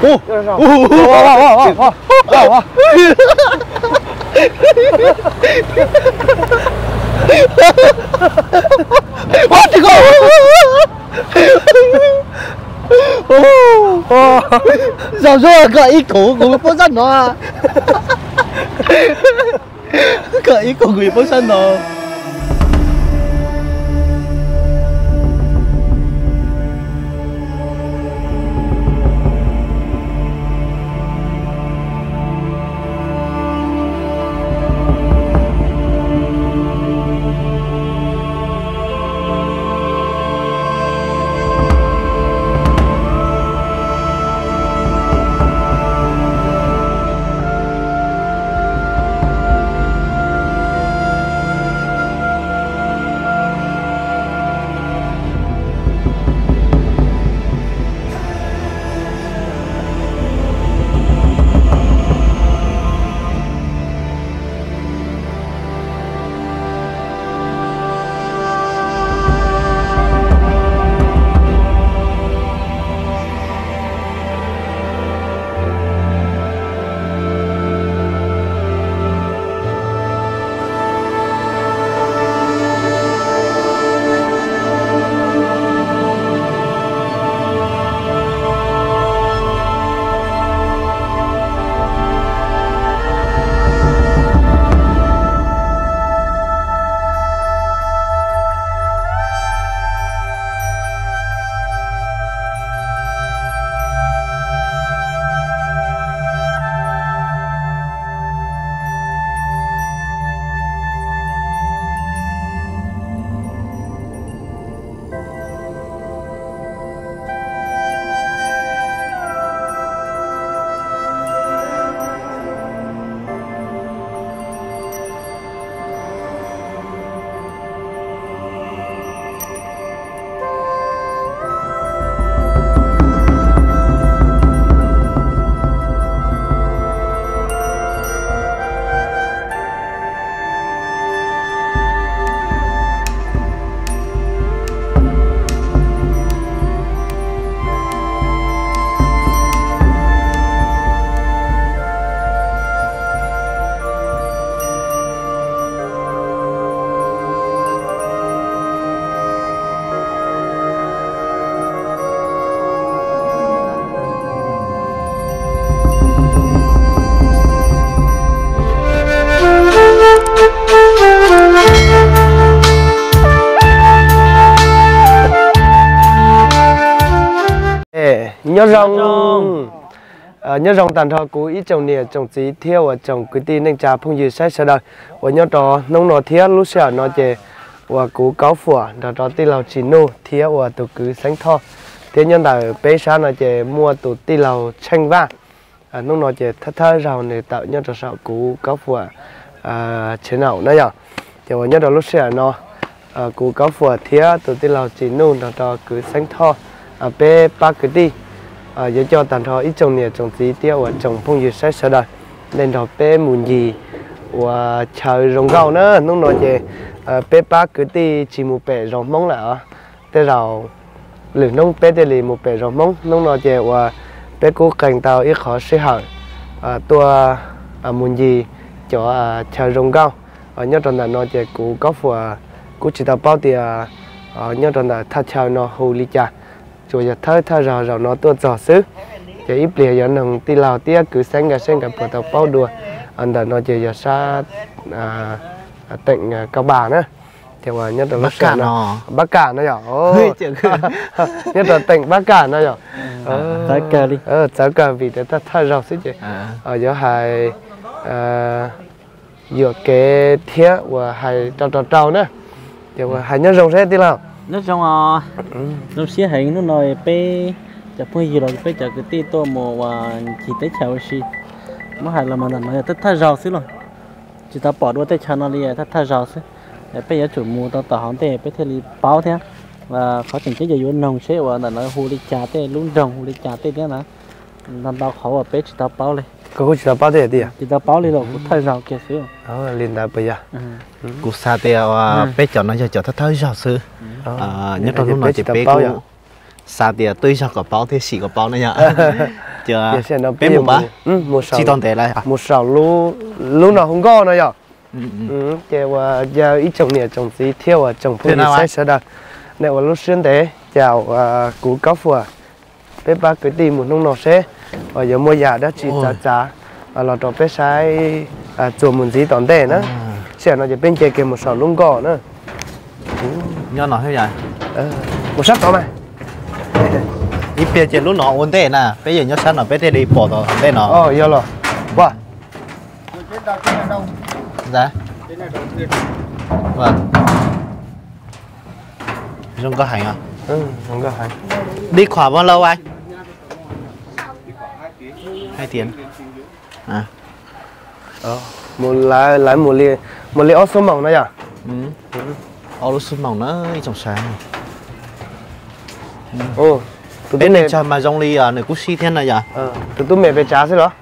sao rồi cỡ ít cũ cũng có sẵn nó cỡ ít cũ cũng có sẵn nó nhớ rong tàn thọ cú ít trồng nè trồng tí theo ở trồng cứ tin nên trà phong dư sai sợ đời và nhớ đó nông nọ theo lúc xưa nó chè và cú cáo phủa đó tí lầu chỉ nô theo và tụ cứ sánh thọ thế nhân đại bé sáng nó chè mua tụ tí lầu chanh va nông nọ chè thắt rào để tạo nhớ cho sợ cú cáo phủa chế nào nữa nhở thì và nhớ đó lúc xưa nó cú cáo phủa theo tụ tí lầu chỉ nô đó cứ sánh thọ bé ba cứ đi giờ cho tàn thọ ít trồng nè trồng tí tiêu và trồng phong dư sai sợ đời nên đó bé muốn gì và chờ rồng gạo nữa nông nói về bé ba cứ đi chỉ một bể rồng mông là thế rồi lửa nông bé thì một bể rồng mông nông nói về và bé cố cảnh tàu ít khó sẽ hỏi tua muốn gì cho chờ rồng gạo nhớ trong là nói về cú có phù cú chỉ tàu bao thì nhớ trong là thay chờ nó hồ ly trà rồi thay rồi nó tua giò xứ chỉ ít liền giờ nông ti lào tia cứ xanh cả bờ tàu bao đùa anh đã nói chuyện giờ xa tỉnh Cao Bà nữa thì mà nhất là Bắc Cạn nó nhỏ nhất là tỉnh Bắc Cạn nó nhỏ trái cà vì để ta thay rau xí chị ở giữa hai giữa cái thiết và hai trâu nữa thì mà hai nhân rồng thế tí nào nó trong nó xí hình nó nói pe chả phải gì rồi pe chả cái tí to mà chỉ tới chào xí mà hai là mà nói thay rau xí rồi chỉ ta bỏ đuôi tới chăn nó đi thay rau xí bây giờ chủ mua tao hỏng thế bây giờ báo thế và khó tình cái gì nồng xế và là nói hồ đi trà thế luôn rồng hồ đi trà thế thế nào làm tao khó và bé chỉ tao báo lên có chỉ tao báo thế đi à chỉ tao báo lên rồi cũng thay rau kia xíu lên đã bây giờ cú sa thế bé chọn nó cho thay rau xứ nhất là lúc nào chỉ bé cú sa thế tôi sao có báo thế xì có báo nữa nhá chưa giờ nó bé một bá một sào chỉ toàn thế này à một sào lú nào không có nữa giờ giờ ít trồng nè trồng gì theo à trồng phong sai sai đó này là lúc xuyên thế chào cú cáo phùa bé ba cái tìm một nông nọ xe và giờ mua giả đó chỉ giá là cho bé sai chùa một gì toàn thế nữa sẽ nóจะเป็นเกมmột sào lung gò nữa nho nọ thế vậy một sắc đó mà ít tiền chỉ lúc nọ ổn thế nè bây giờ nhớ sáng nọ bé thế đi bỏ tao thế nọ giờ rồi wow dạ vâng không có hành à không có hành đi khóa bao lâu anh 2 tiếng à một lại một ly ớt số mỏng này à ớt số mỏng nó trong sáng bên này cho mà trong ly à này cũng xí thiên này à tụi mẹ về trả xí đó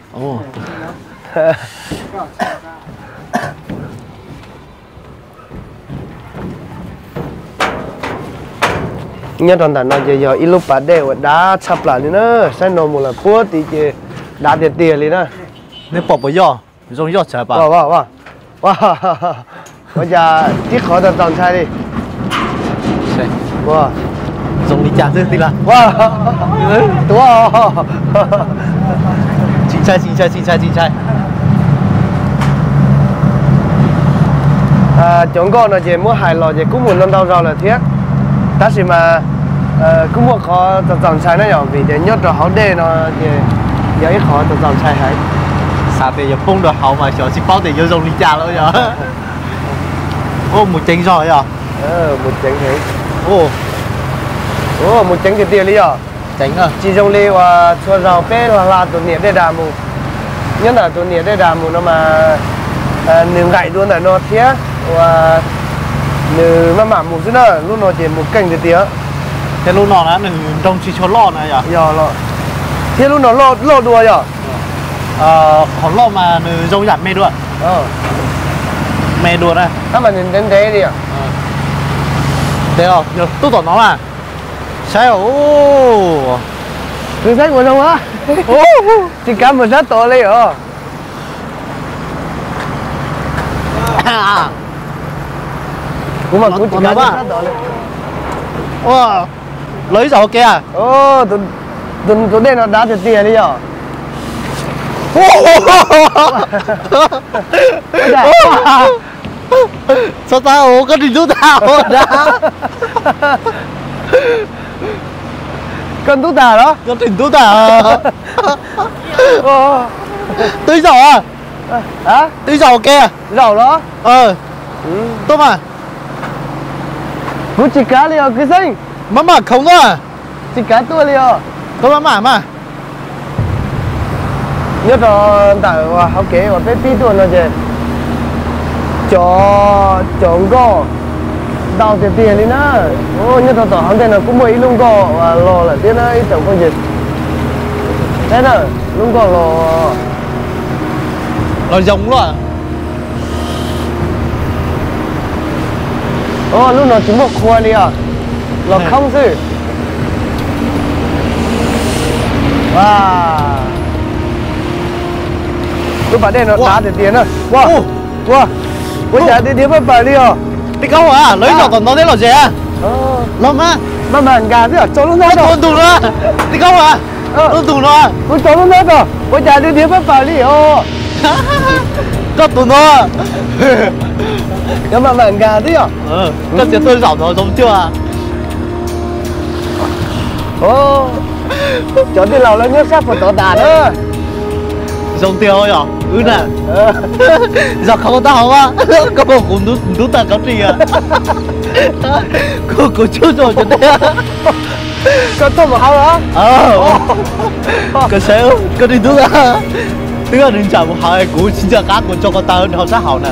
nhớ toàn thành nó giờ ít lúc bà đều đá chập lại nữa sai nó một là búa thì đá tiền đi nữa nếu bỏ vào giò dùng giò chả bà wow bây giờ chiếc khó tao toàn sai đi wow dùng đi chả chứ tí là wow chính trai chúng con là chỉ mua hài lò chỉ cũng muốn lần đầu rồi là thiết ta chỉ mà cũng mua khó tao sai nó nhỏ vì để nhớ cho họ đê nó giờ ít khó tao sai hay sao thì giờ phun được hậu mà sợ chỉ bao thì giờ dùng đi chả rồi giờ một chén rồi à một chén thế một chén cái tiền đi à chén à chỉ dùng đi và cho rau bé là tụi nhẹ để đào mù nhất là tụi nhẹ để đào mù nó mà nướng gậy luôn là nó thiết và nướng mà mắm mù chứ nữa lúc nó chỉ một cành cái tía thế lúc nó nướng trong chỉ cho lò này à giờ lò thế lúc nó lò đùa giờ còn lò mà nướng rau nhạt mê đùa mê đùa này ถ้ามันđến thế đi à thế à giờ tôi tỏ nó là sao cứ sách một đâu á chỉ cắm một rất to lên rồi cũng mà cũng chỉ cắm một rất to lên lấy rồi kìa tụi đây nó đá tiền tiền đi rồi sao tao có đi rút tao đã con tú tà đó có thỉnh tú tà tươi dầu à hả tươi dầu kìa dầu đó tốt mà muốn chỉ cá liền cứ xinh mà không đó à chỉ cá tua liền tôi mà nhớ cho tại học kế và bé pi tuần là gì cho go đào tiền đi nữa nhớ cho tao hàng tiền là cũng mấy lung go và lò là tiền ấy tổng có gì thế nào lung go lò giống luôn lúc nó chỉ một khoa đi à lò không chứ lúc bạn đây nó đá tiền nữa wow bây giờ đi tiếp phải đi à đi câu à lấy lò còn nó đấy lò gì à lò mà bạn gà chứ à cho nó nói rồi tù nữa đi câu à nó tù nó tôi cho nó nói rồi bây giờ đi tiếp phải đi có tù nó nhưng mà bạn gà chứ à có sẽ tôi giỏng nó giống chưa à cho đi lầu lên nhớ sắp phải tỏ tàn nữa giống tiêu rồi à nè giờ không có tao á có một cũng đúng ta có gì à cô chưa rồi cho đây có tôm vào hao đó cái sao cái gì đúng à tức là mình chả một hai cú xin chào các con cho con tao họ sát hảo nè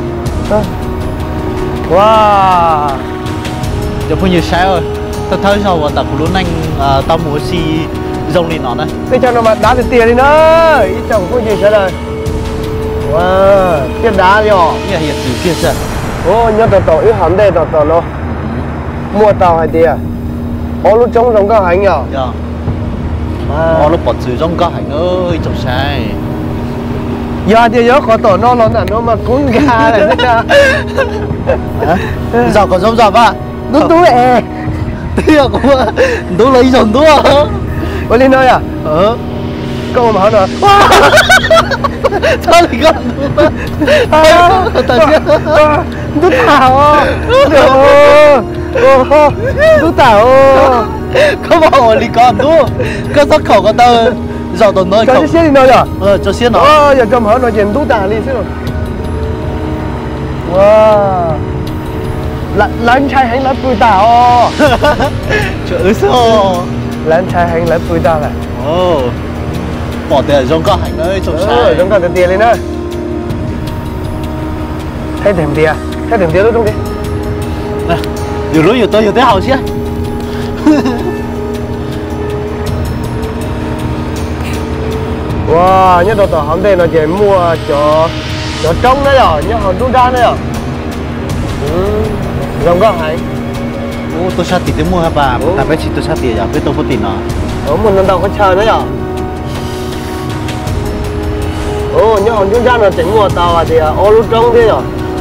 wow giờ bao nhiêu sao rồi tao thấy sao mà tao cũng luôn anh tao muốn xì rồng đi nó này cái cho nó mà đá tiền đi nữa ý chồng có gì thế này wow tiền đá đi hả nghe hiện gì kia sao nhớ tao ít hẳn đây tao nó mua tàu hay tiền lúc trống giống cái hành nhở nó bỏ chữ trong có hành ơi chồng sai giờ thì nhớ có tổ nó là nó mà cuốn gà này thế nào giờ còn giống giờ ba nó túi ê tiếc cũng tú lấy dòng tú có lên nơi à câu mà hỏi rồi sao lại con tú tảo tú tảo không bảo đi con tú cái xuất khẩu của tao giờ tao nói cho xe đi nơi à cho xe nó giờ cho hỏi nói chuyện tú tảo đi xíu wow lớn trai hay lớn bùi tảo chữ số lớn trai hay lớn bùi tảo này bỏ tiền trong có hành ơi chồng sai trong có tiền lên nữa thấy thèm tiền lúc trong đi nhiều lúc nhiều tôi nhiều tới hậu chứ wow nhớ tổ hôm nay nó chỉ mua cho trống đấy rồi nhớ hòn đu đan đấy rồi rồng có hay tôi sát tiền mua hả bà tại bé chị tôi sát tiền à biết tôi có tiền à một lần đầu có chờ đấy rồi nhớ hòn đu đan là chỉ mua tàu thì ô lúc trống thế rồi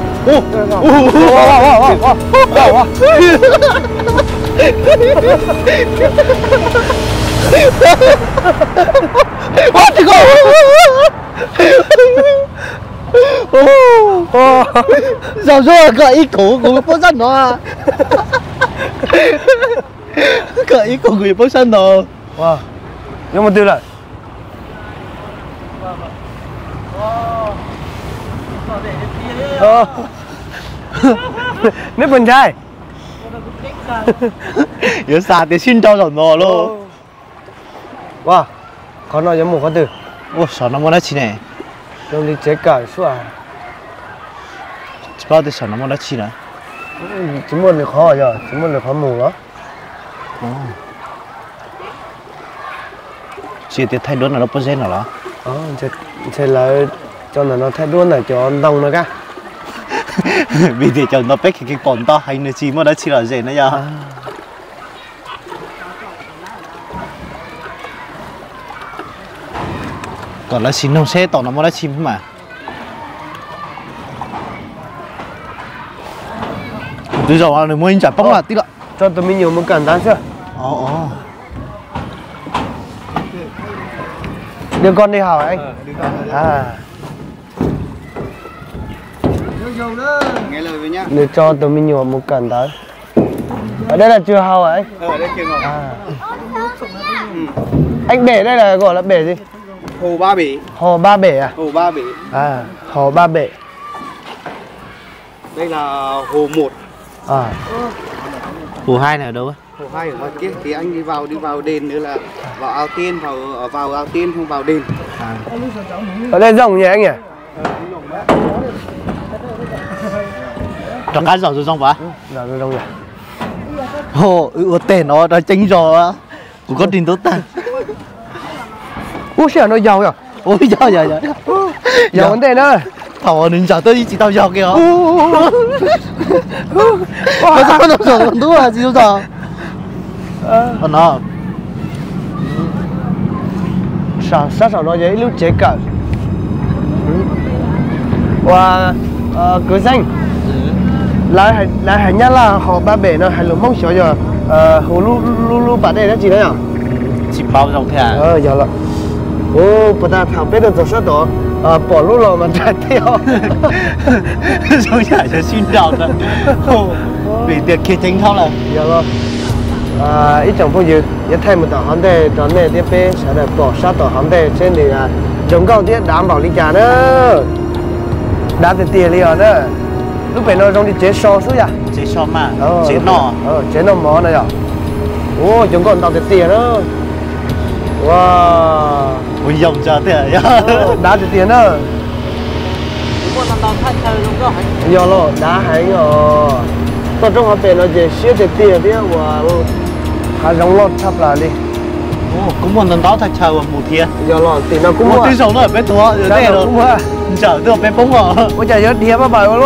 sao rồi cái ý cổ của bố sân nó cái ý cổ của bố sân nó wow nhưng mà từ lại nước bên trai nhớ xa thì xin cho rồi nó luôn wow con nói cho một con từ ô sao nó muốn nói chi này trong đi chế cởi suốt à bao giờ sao nó muốn nói chi này chỉ muốn được khó rồi chỉ muốn được khó mù đó chỉ thì thay đổi là nó bao giờ nào đó sẽ là cho nó thay đổi là cho đông nữa cả vì thế cho nó biết cái còn to hay nữa chi mà nó chỉ là gì nữa ya còn là xin nông xe tỏ nó mới là chim mà tôi giờ là mua anh trả bóng là tí lại cho tụi mình nhiều một cẩn thận chưa đưa con đi học anh nghe lời với nhá để cho tụi mình nhiều một cẩn thận ở đây là chưa hao anh ở đây chưa ngọc anh bể đây là gọi là bể gì hồ Ba Bể hồ Ba Bể à hồ Ba Bể hồ Ba Bể đây là hồ 1 hồ 2 này ở đâu hồ 2 ở ngoài kia thì anh đi vào đền nữa là vào ao tiên vào ao tiên không vào đền ở đây rộng nhỉ anh nhỉ cho cá giỏ rồi rong quá rộng nhỉ hồ tên nó tránh giò của con tin tốt ta ủa sao nó giàu nhỉ ôi giàu giàu vấn đề nữa thảo nên giờ tôi chỉ tao giàu kìa có sao nó giàu còn đúng là gì đâu giờ còn nó sao nó vậy lúc chế cỡ và cửa xanh lại hành nhất là hồ Ba Bể nó hành lục mong sợ giờ hồ lu bà đây đó chị đấy à chỉ bao dòng thế à giờ là bà ta thảo biết được sao đó bỏ lúc rồi mà chạy theo rồi chạy cho xin đào rồi vì tiệc kia chính không là giờ rồi ít chồng phong dự nhất thay một tàu hòn đề cho nên tiếp bé sẽ được bỏ sát tàu hòn đề trên thì chống cao tiết đảm bảo lý trả nữa đã tiền tiền liền nữa lúc phải nó trong đi chế so xuống à chế so mà chế nó mỏ này à chúng còn tàu tiền nữa wow ôi dòng chờ thế đã tiền nữa con làm tao thay chơi luôn có hay giờ lo đã hay rồi tôi trong học về nó chỉ xíu tiền đi wow hà giống lót chắp lại đi cũng muốn đó thay chơi một thiên giờ lo thì nó cũng một tí sống rồi bé thua rồi đây rồi chở được bé bóng rồi ôi trời ơi thiếp bài luôn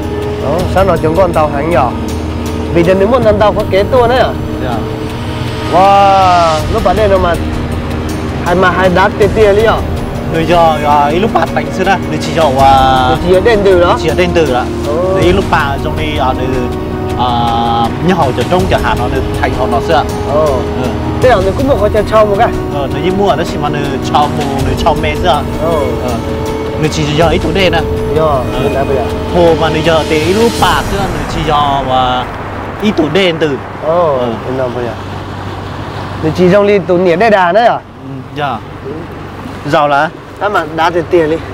sao nó chúng con tàu hành nhỏ vì đến nếu một lần tàu có kế tua đấy à wow lúc bạn đây nó mà hai đá tiền đi à người giờ lúc bạn đánh xưa nè người chỉ cho chỉ ở đền từ đó chỉ ở đền từ đó đấy lúc bạn trong đi như họ cho trong chẳng hạn nó được thành họ nó xưa thế là nó cũng một cái cho một cái nó như mua nó chỉ mà nó cho mẹ xưa người chỉ cho ít chỗ đền nè hồ mà người giờ thì lúc bạn xưa người chỉ cho ít chỗ đền từ thế nào bây giờ người chỉ trong đi tụ nhiệt đây đà đấy à dạ giàu là mà đá tiền đi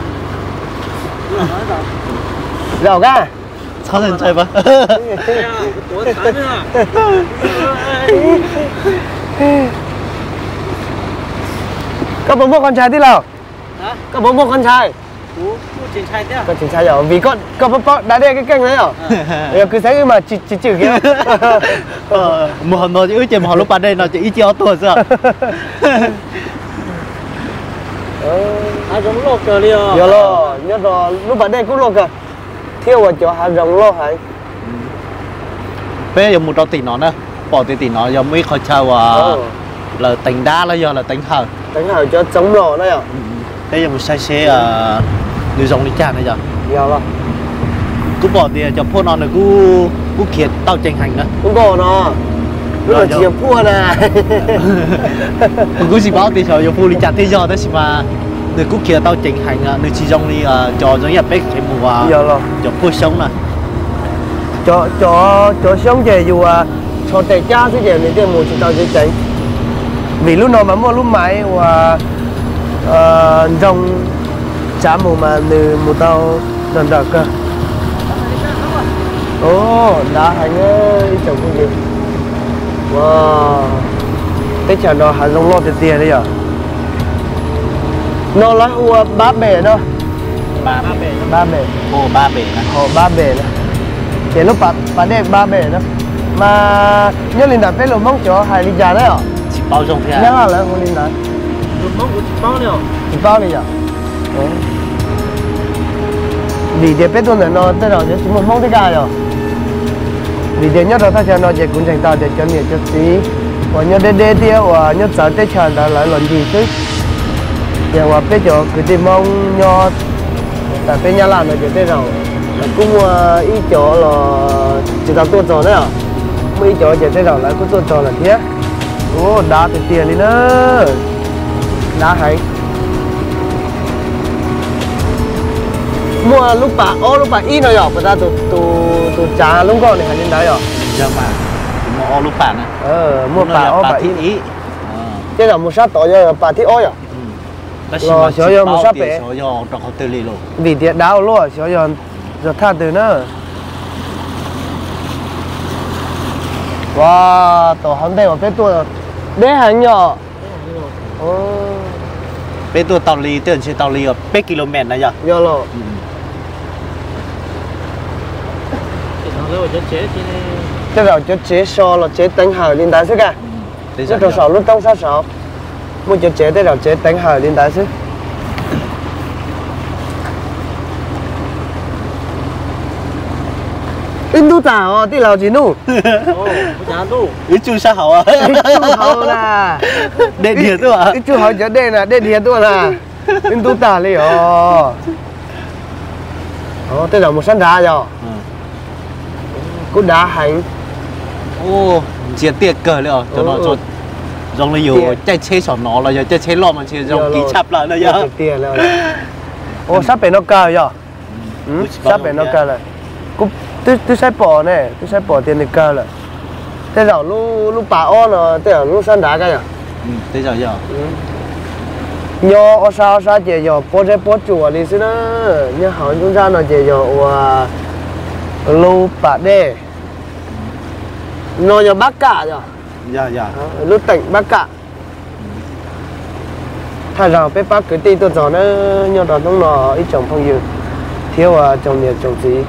giàu cả sao thành chơi vậy các bố mua con trai thế nào các bố mua con trai con triển trai rồi vì con đã đeo cái kênh đấy rồi cứ thấy mà chỉ chữ kia một nó chỉ chỉ một lúc ban đây nó chỉ ít chiếu tuổi rồi ai giống lô cờ đi à giờ lo nhớ rồi lúc bạn đây cũng lô cờ thiêu ở chỗ hàng rồng lô hay bây giờ một trò tỷ nó nè bỏ tỷ nó giờ mới khỏi chơi là tính đá là giờ là tính hở cho chống nổ đấy à bây giờ một xe người dùng đi chả này giờ giờ lo cứ bỏ tiền cho phô nó là cứ khiết tao tranh hành nữa cũng có nó lúc là chỉ phua nè cứ chỉ báo tiền cho phô đi chặt thế giờ đó chỉ mà người cứ khiết tao tranh hành à người chỉ dùng đi cho giống như bếp cái mùa giờ lo cho phô sống nè cho sống về dù cho tệ cha thế giờ này cái mùa chỉ tao chỉ tranh vì lúc nào mà mua lúc máy và rong chả mùa mà từ mùa tao đần đợt cơ đã hành ơi chồng không gì wow cái chả nó hành rong lo tiền đấy à nó lấy hùa ba bể đó ba bể hồ ba bể nè chỉ lúc bạn đẹp ba bể đó mà nhớ linh đạt cái lồng mông chỗ hai linh già đấy à chỉ bao trong thế à nhớ là không linh đạt lồng mông của chỉ bao đi à vì để biết tuần này nó tới đầu chỉ một mông thế cả rồi vì để nhớ rồi ta cho nó chỉ cũng chẳng tạo để cho nhiều chút tí và nhớ đê tiêu và nhớ sợ tới chờ đã lại luận gì chứ giờ và biết chỗ cứ tìm mong nhớ tại bên nhà làm rồi chỉ tới đầu cũng ý chỗ là chỉ tao tuột rồi đấy à mấy chỗ chỉ tới đầu lại cũng tuột rồi là thế đá thì tiền đi nữa đá hay mua lúc bà ít rồi bây giờ tụ trà lúc con này hay đến đấy rồi giờ mà mua lúc bạn nè mua bà ít ý thế là một sát tổ giờ bà thích ôi à rồi số giờ một sát bể số giờ trong hotel luôn vì tiền đào luôn số giờ tha từ nữa wow tổ hắn đây mà biết tôi đấy hành nhỏ biết tôi tàu lì tiền trên tàu lì ở 1 km này giờ giờ rồi cái đầu cho chế so là chế đánh hở lên đá chứ cả cái đầu sọ lúc tông sát sọ mua cho chế tới đầu chế đánh hở lên đá chứ in tu tảo tí lào chỉ nu ít chú sao hậu à ít chú hậu là đền thiệt thôi à ít chú hậu cho đền là đền thiệt thôi là in tu tảo đi tới đầu một sân đá rồi cú đá hành chia tiệc cờ rồi cho nó cho giống như nhiều chạy chế sỏ nó là giờ chạy chế lo mà chế giống ký chập lại là giờ tiền rồi sắp về nó cờ rồi sắp về nó cờ rồi cú tôi sẽ bỏ này tôi sẽ bỏ tiền để cờ rồi thế giờ lúc bà on rồi thế giờ lúc sân đá cái à thế giờ nhớ ở sao chỉ giờ bố chùa đi xí đó nhớ hỏi chúng ta nói chỉ giờ lu bà đê nó nhờ bác cả rồi dạ lúc tỉnh bác cả thay rằng bé bác cứ tin tôi rõ nó nhờ đó nó ít chồng phong dư thiếu chồng nhiều chồng gì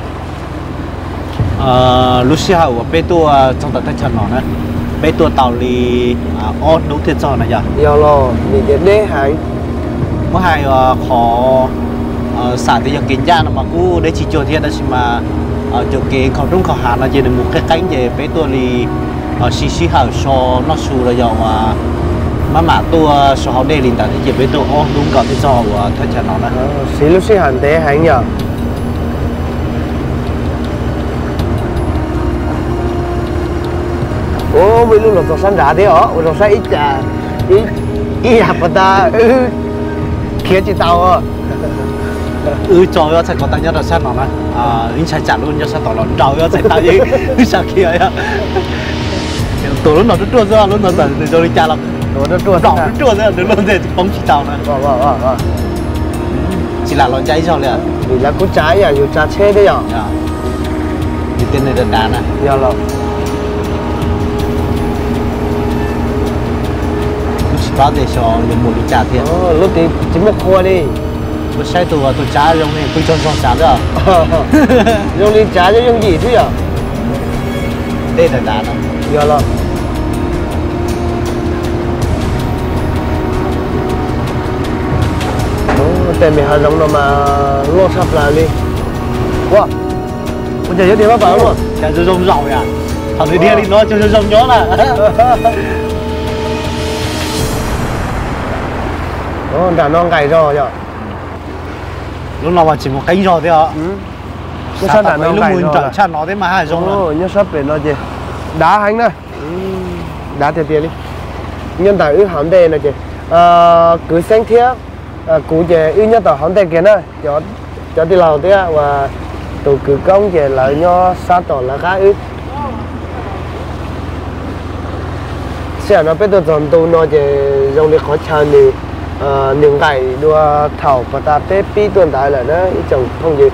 lúc sau bé tôi trong tận chân nó nữa bé tôi tàu lì on nấu thiệt giòn này giờ lo mình để đế hay mới hay khó xả thì giờ kiến ra mà cứ để chỉ cho thiệt đó mà chỗ cái khẩu trung khẩu hà là chỉ được một cái cánh về bé tôi lì xí xí hở so nó xù là dòng mà tua so họ đây liền tại chỉ biết tôi ô đúng còn cái trò của thật chả nó nè xí lúc xí hẳn thế hay nhở ô bây lúc nó sẵn ra thế ó nó sẽ ít ít hạt ta kia chỉ tao à cho nó sẽ có tay nhớ là sao nó nè anh chạy trả luôn cho sao tao nó trâu nó chạy tao gì sao kia á tụi nó trưa ra lúc nó dần rồi đi cha lắm nó trưa ra được luôn rồi không chỉ tao nè chỉ là lon cháy sao nè vì là có trái à, nhiều trái chế đấy à thì tên này đàn đàn à giờ là chỉ có để cho những một cái trà thiệt lúc thì chỉ một khô đi tôi sai tôi trái giống này tôi cho trà đó dùng đi trái cho dùng gì thôi à đây là đàn à giờ là tên mình hàng giống nó mà lo sắp lại đi wow bây giờ đi bắt bảo luôn chả cho rong ròng à thằng đi đi nó cho rong nhó là đã non gầy rồi nhở lúc nào mà chỉ một cánh rồi thôi ạ nó sao đã non gầy rồi chả nó thế mà hai rong rồi nhớ sắp để nó gì đá hành này đá tiền tiền đi nhân tài ư hàm đề này chị cứ xanh thiết cụ về ư nhất tờ hàm đề kia này cho đi lầu thế và tụ cứ công về lại nho sát tỏ là khá ư sẽ nó biết được dòng tụ nó về dòng để khó chăn thì những ngày đua thảo và ta tết pi tuần đại là nó chồng không gì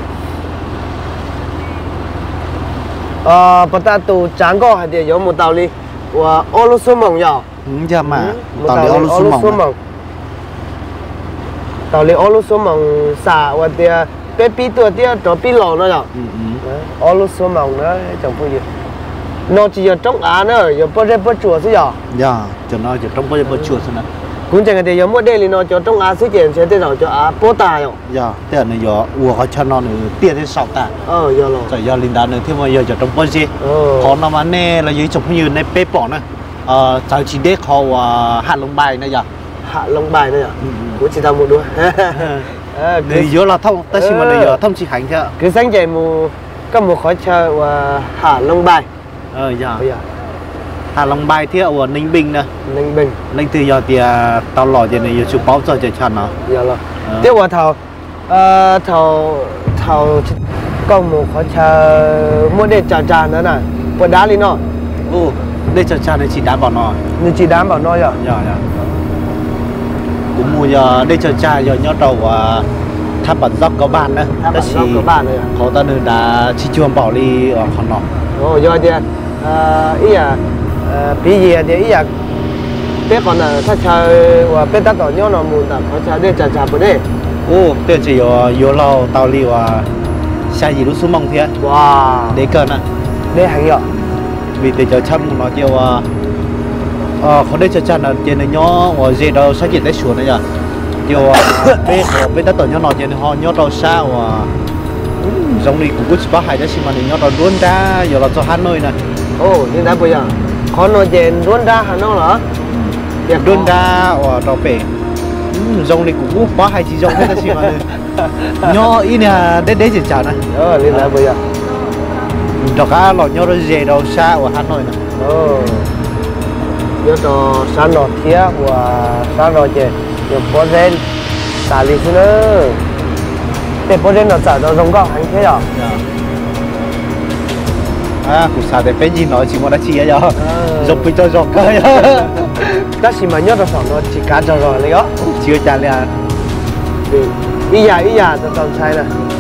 và ta tụ tráng co hay thì giống một tàu đi và ô lô số mỏng nhỏ giờ mà tàu đi ô lô số mỏng tàu đi ô lô số mỏng xả và thì tết pi tuần thì cho pi lò nó nhở ô lô số mỏng nó chồng không gì nó chỉ ở trong á nữa giờ bớt ra bớt chùa chứ nhở giờ cho nó giờ trong bớt chùa xem nào cũng chẳng thì giống mỗi đây thì nó cho trong á xuất hiện sẽ thế nào cho á bố tài rồi giờ thế này giờ ua họ cho nó nữa tiền đến 6 tạ giờ rồi rồi giờ linh đàn nữa thêm mà giờ trong bớt gì còn nó mà nè là dưới trong như này bếp bỏ nữa cháu chỉ để họ hạ lông bài này giờ hạ lông bài này à cũng chỉ tao một đôi người giờ là thông ta chỉ mà người giờ thông chỉ hành thôi cứ sáng dậy mù có một khói chơi và hạ lông bài giờ Hà Long bài thế ở Ninh Bình nè Ninh Bình Ninh từ giờ thì tao lò thì này chụp báo cho chạy chăn nó giờ là tiếp qua thầu có một khói chơi mua để trà nữa này qua đá đi nó đây trà này chỉ đá bảo nó nhưng chỉ đá bảo nó giờ cũng mua giờ đây trà giờ nhớ đầu tháp bản dốc có bàn nữa đó chỉ có bàn này họ ta nữa đã chỉ chuông bảo đi ở con nó giờ thì ý bây giờ thì ý bé còn làถ้าchơi và bé ta tỏ nhau nó muốn tập họ chơi để trà bữa đây đây chỉ có lâu tàu li và xa gì lúc xuống mông thế wow để cơn à để hàng nhở vì từ chờ chăm nó kêuเขาได้จัดนะเจนย่อว่าเจเราสักกี่ได้ชวนนะจ๊ะเดี๋ยวเป็นตั้งแต่ย่อนอนเจนhọย่อเราซาว่าgiống như cũng có hai đó xí màย่อเราล้วนra giờเราcho Hà Nội nè nhưng đã bây giờ họ nói chuyện luôn ra Hà Nội hả luôn ra vàเราไปgiống như cũng có hai chỉ giống hết đó xí màย่อý nè để chỉ chả nè nên đã bây giờ đó cả làย่อเราเจเราซาว่าHà Nội nè nhớ cho sáng nọ thía và sáng nọ chơi nhiều bó rên xả lý xí nữa để bó rên nó xả nó giống gạo hành thế à cũng xả để phải gì nói chỉ một đã chỉ à giống bây giờ rồi cơ ta chỉ mà nhớ cho phòng nó chỉ cá cho rồi đấy đó chưa trả liền ý giả cho tao sai nè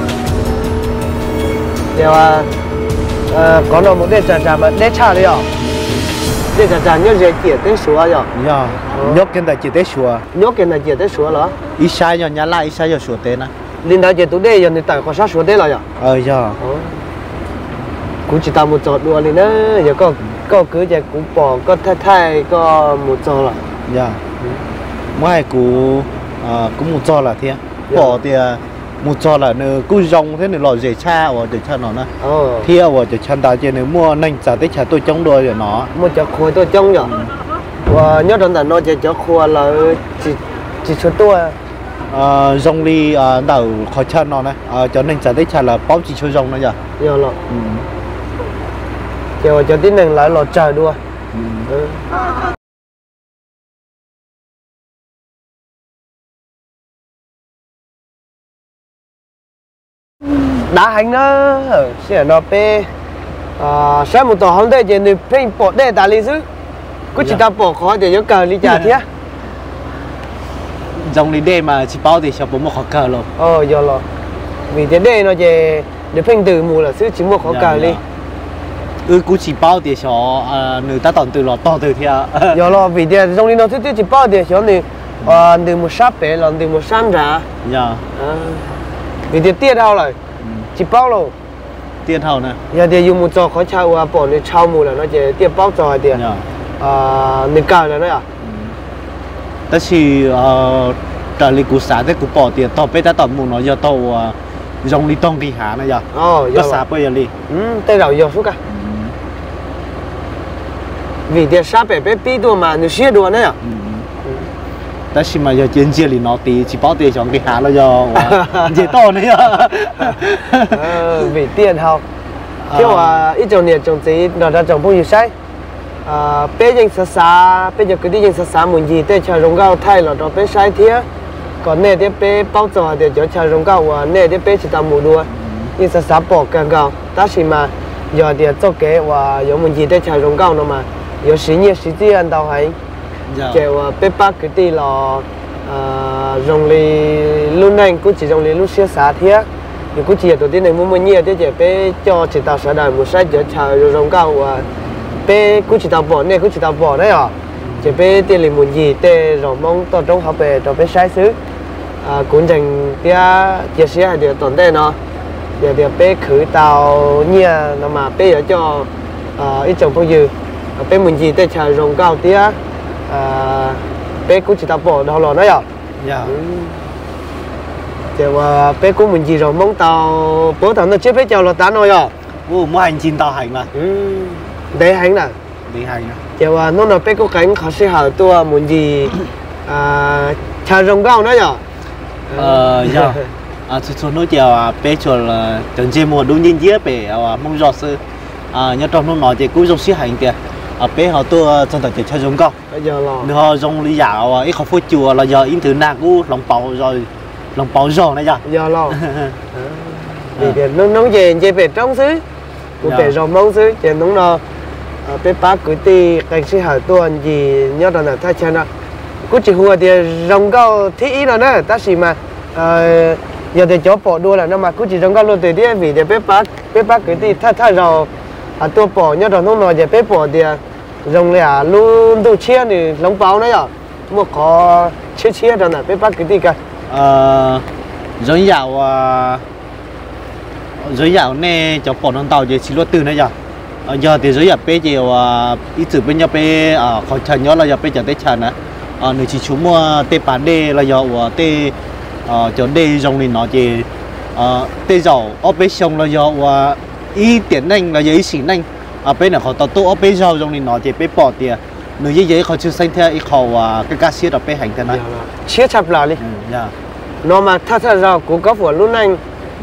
điều có nó một cái trà mà để trả đi à để trà nhớ dễ chỉ tới số rồi nhóc cái này chỉ tới số nhóc cái này chỉ tới số rồi ít sai rồi nhà lại ít sai rồi số tên á linh đạo chỉ tụi đây giờ người ta có sát số đây rồi giờ cũng chỉ tao một trò đùa này nữa giờ có cứ giờ cũng bỏ có thay có một trò rồi mai cũng một trò là thế bỏ thì một cho là nửa cú rong thế nửa lò dễ cha và để cha nó nè ờ theo và để chân ta trên nửa mua nành trả tới trả tôi chống đôi để nó một chỗ khối tôi trông nhở và nhớ rằng là nó chỉ chỗ khối là chỉ số tôi rong đi đầu khỏi chân nó nè cho nành trả tới trả là bao chỉ cho rong nó giờ giờ là giờ cho tí này lại là trời đua đá hành nó sẽ nó pe sáng một tổ hôm nay chỉ được phim bỏ để ta lý chứ cứ chỉ ta bỏ khó để cho cờ lý trả thế rong đi đêm mà chỉ bao thì sẽ bố một khó cờ luôn giờ là vì thế đây nó chỉ để phim từ mù là chứ chỉ một khó cờ đi cú chỉ bao thì sẽ người ta tận từ lọ to từ theo giờ là vì thế rong đi nó thứ chỉ bao thì sẽ người từ một sáp bé là từ một san ra vì thế tiết đâu rồi chỉ bao rồi tiền hậu nè giờ thì dùng một trò khó chào bỏ để chào mù là nó chỉ tiết bao trò tiền nền cờ là nó à ta chỉ trả lời cú xã thế cú bỏ tiền tao biết ta tao mù nó giờ tao rong đi tông đi hả này giờ có xã bây giờ đi tay đầu giờ suốt cả vì thế xã bé bé pi đùa mà nó xia đùa đấy à ta chỉ mà giờ chuyên chia thì nó tí chỉ bao tiền chọn cái há nó giờ dễ to đấy vì tiền học chứ mà ít trồng nhiệt trồng gì nó ra trồng phong nhiều sai bây giờ bây giờ cứ đi giờ xa muốn gì để chờ rong gạo thay là nó bây sai thế còn nè thì bây bao giờ để cho chờ rong gạo và nè thì bây chỉ tao mua đua nhưng xa bỏ càng gạo ta chỉ mà giờ thì cho cái và giờ muốn gì để chờ rong gạo nó mà giờ xí nhiệt xí gì anh tao hay kiểu bé bác cái tí là rong lì luôn này cũng chỉ rong lì lúc xưa xả thế thì cũng chỉ đầu tiên này muốn nhiều thế chỉ bé cho chỉ tao xả đời một sai giờ chờ rồi rong cao và bé cũng chỉ tao bỏ này cũng chỉ tao bỏ đấy à chỉ bé tiền lì muốn gì để rồi mong tao trong học về tao bé sai xứ cũng dành tia chia sẻ hay điều tổn đây nó giờ thì bé khử tao nhiều nó mà bé ở cho ít trồng phong dư bé muốn gì để chờ rong cao tia bé cũng chỉ tập bỏ đâu rồi đấy à thì mà bé cũng mình gì rồi mong tao bố thằng nó chết bé chào là tán rồi à mua hành chín tao hành mà để hành nè để hành thì mà nó là bé có cánh khó sẽ hở tua muốn gì chờ rong cao đấy à dạ số nói chào bé cho là từng chơi mùa đúng nhiên dễ bé mong giọt sư nhớ trong nó nói thì cũng giống xí hành kìa bé họ tôi trong thời chơi rong cao họ rong lý dạo ít không phối chùa là giờ in thứ nào cũng lòng bào giò này giờ lo vì nó về về trong xứ cũng về rong mong xứ thì nó bé bác cứ ti cảnh sĩ hỏi tôi gì nhớ rằng là thay chân đó cũng chỉ hùa thì rong cao thích ý là nữa ta chỉ mà giờ thì chó bỏ đua là nó mà cũng chỉ rong cao luôn từ đi vì để bé bác cứ ti thay rồi tôi bỏ nhớ rằng nó nói về bé bỏ thì rong lẻ luôn đồ chia thì lông báo đấy à mua có chia rồi nè bé bác cái gì cả dối dạo nè cho bỏ non tàu về chỉ luật từ này giờ thì dối dạo bé chiều ít từ bên nhau bé khỏi trần nhớ là giờ bé trở tới trần á người chỉ chú mua tê bán đê là giờ tê cho đê rong thì nó chỉ tê dầu ở bên sông là giờ ý tiền nhanh là giờ ý xỉn nhanh bên này họ tao tụ ở bên rau trong này nó chỉ bên bỏ tiền người dễ họ chưa xanh theo ít họ cái cá xiết ở bên hành thế này xiết chập lại đi nó mà thật ra cũng có vừa luôn anh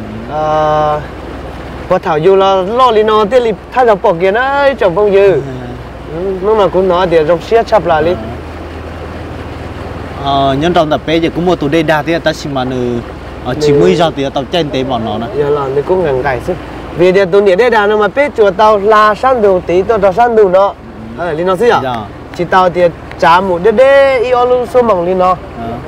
và thảo dù là lo li nó thì thay ra bỏ kia đấy trồng phong dư lúc nào cũng nói thì rong xiết chập lại đi nhân trong tập bé thì cũng mua tủ đây đa thì ta chỉ mà nữ chỉ mới rau thì tao chen tế bọn nó nè giờ là nó cũng ngần gài sức vì để tụi nhỉ đây đàn nó mà biết chùa tao là san đủ tí tao cho san đủ nó linh nó xí à chỉ tao thì trả một đế yêu luôn số mỏng linh nó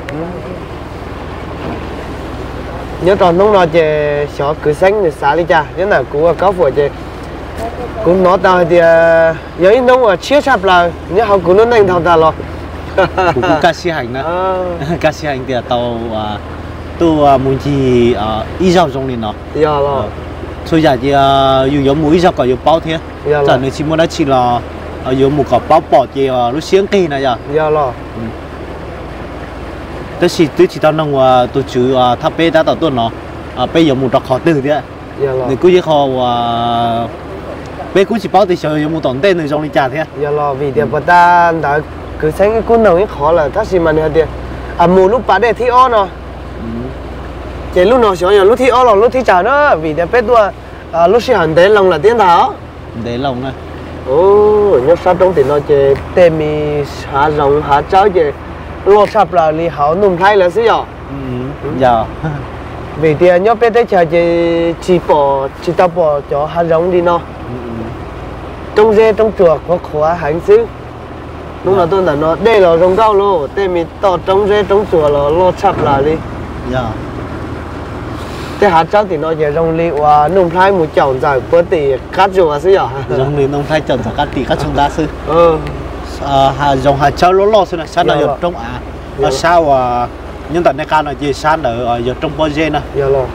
nhớ tròn nông nó chỉ xóa cứ xanh để xả đi cha nhớ là cũng có phổi chỉ cũng nó tao thì giờ nông ở chia chập là nhớ họ cũng nó nhanh thao ta lo cũng cá xí hành nữa cá xí hành thì tao tôi muốn chỉ ít rau trong này nó giờ lo bây giờ thì dùng giống mũi rau có dùng bao thế giờ này chỉ muốn nói chỉ là dùng một cặp bao bỏ thì lúc xiên kỳ này giờ lo tôi chỉ tao nông tôi chú tháp bê đã tao tuần nó bây giờ một trò khó từ thế giờ là người cứ chỉ khó bây cũng chỉ bảo thì sợ một tổn tên người trong đi trả thế giờ là vì tiền bữa ta đã cứ sáng cái cuốn nào ấy khó là ta xí mà nè tiền một lúc bà để thi on rồi chỉ lúc nào xíu lúc thi on là lúc thi trả đó vì tiền biết tua lúc xí hẳn đến lòng là tiền thảo để lòng này ồ nhớ sao trong thì nó chỉ tem mi hạ rồng hạ cháu chỉ lo sắp là li hảo nung thay là xí giờ vì tiền nhớ biết tới chờ chỉ tao bỏ cho hạ rồng đi nó trong dê trong chuột có khóa hành xứ lúc nào tôi nói nó đây là rồng cao lô tem mi to trong dê trong chuột là lo sắp là đi giờ thế hạ cháu thì nó chỉ rồng li và nung thay một chậu dài bữa thì cắt rồi xí à dòng này nông thay trần thật các tỷ các chúng ta sư dòng hà cháu lỗ lỗ xưa này sát là giờ trong sao nhưng tại này can là gì sát ở giờ trong bao nè giờ là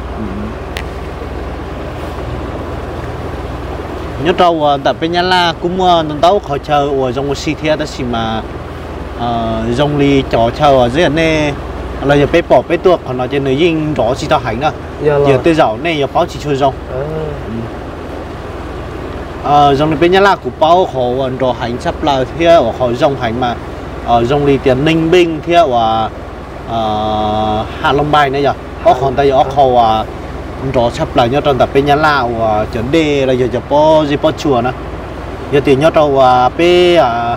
nhớ trâu tại bên nhà la cũng nông tấu khỏi chờ ở trong một xí thia đó xí mà dòng ly trò chờ ở dưới này là giờ bé bỏ bé tuột còn nói trên nơi dinh rõ chỉ tao hành đó giờ tới dạo này giờ báo chỉ chơi rong dòng này bên nhà la của báo họ rõ hành sắp là thia ở họ dòng hành mà dòng ly tiền ninh binh thia và hạ long bài này giờ có còn tay giờ họ rõ sắp lại nhớ trong tập bên nhà la và chuẩn đề là giờ bao gì bao chùa nữa giờ thì nhớ trâu bé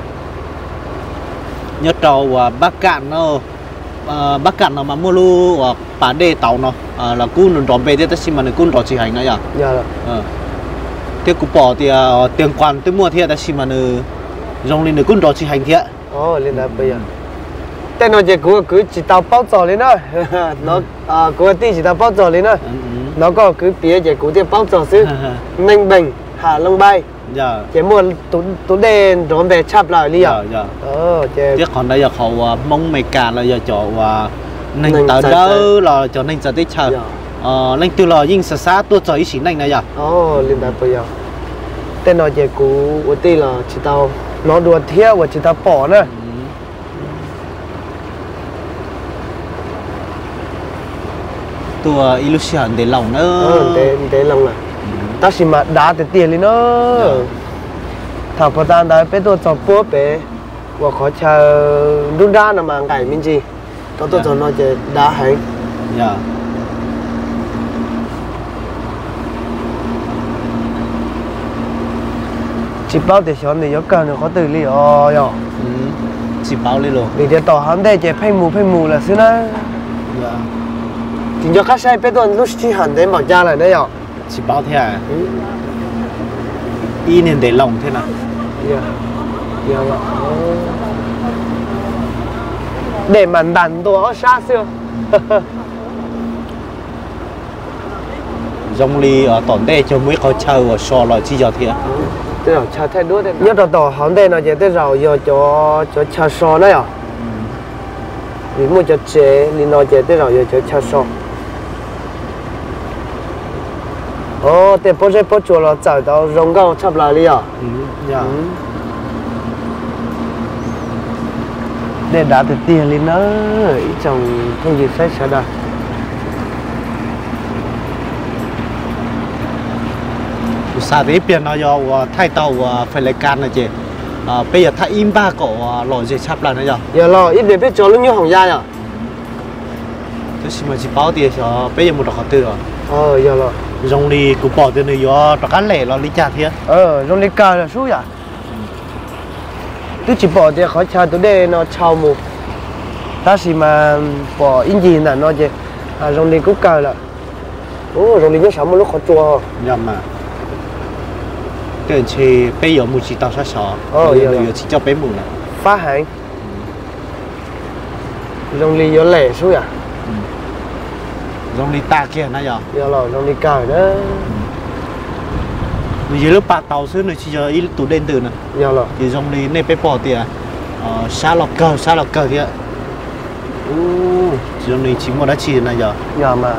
nhớ trâu bắc cạn nó bắc cạn nó mà mua lu bản đề tàu nó là cún đòn về thế ta xin mà cún đòn chỉ hành nữa giờ thế cú bỏ thì tiền quan tới mua thế ta xin mà dòng lên cún đòn chỉ hành thế lên đây bây giờ tên nó chỉ tao bao giờ lên đó nó của tí chỉ tao bao giờ lên đó nó có cứ phía chỉ của tiền bao giờ xứ ninh bình hạ long bay chỉ mua tú đen rồi về chắp lại đi à tiếc còn đây giờ họ mong mày cả là giờ chỗ ninh tới đó là cho ninh tới chờ ninh từ là nhưng xa tôi cho ý chỉ ninh này giờ lên đây bây giờ tên nó chỉ của tí là chỉ tao nó đùa theo và chỉ tao bỏ nữa tôi illusion để lòng nữa để lòng này ta chỉ mà đá thì tiền lên nó thằng phật tan đấy bé tôi cho bố bé và khó chờ đun đá nào mà cải mình gì tôi cho nó chỉ đá hay chỉ bao để chọn thì có cần được có từ li chỉ bao li luôn vì để tỏ hắn đây chỉ phê mù là xí nữa thì cho các xe bé tôi lúc chỉ hẳn đến bảo cha lại đấy chỉ bao thế à y nên để lòng thế nào để mà đàn tôi xa xưa dòng ly ở tổn đề cho mấy con chơi và so là chi giờ thế tôi bảo chờ thay đuôi đấy nhớ tỏ hắn đây nó chỉ tới rồi giờ cho chờ so đấy vì mua cho chế thì nó chỉ tới rồi giờ cho chờ so để bố sẽ bố chùa là chạy到rồng cao chắp lại đi để đá từ tiền lên nó trong không gì sai sao đâu sao thế biển nó do thay tàu phải lấy can là chị bây giờ thay im ba cổ lò gì chắp lại nữa giờ lò ít để biết cho lúc như hỏng da à tôi xin mà chỉ báo tiền cho bây giờ một đợt tư rồi giờ lò dòng đi cũng bỏ tiền này do trò cá lẻ nó lý trả thế dòng đi cào là số à tôi chỉ bỏ tiền khỏi chờ tôi để nó chào một ta chỉ mà bỏ in gì là nó chỉ dòng đi cũng cào là dòng đi nó sống một lúc khó chua nhầm mà cái gì bây giờ một chỉ tao sát sọ giờ chỉ cho bé mù này phá hành dòng đi nó lẻ số à dòng đi ta kia nãy giờ là dòng đi cào đó bây giờ lúc bạn tàu xứ này chỉ giờ ít tủ đen từ này là thì dòng đi này bé bỏ tiền xa lọc cờ kia dòng đi chỉ một đã chỉ này giờ mà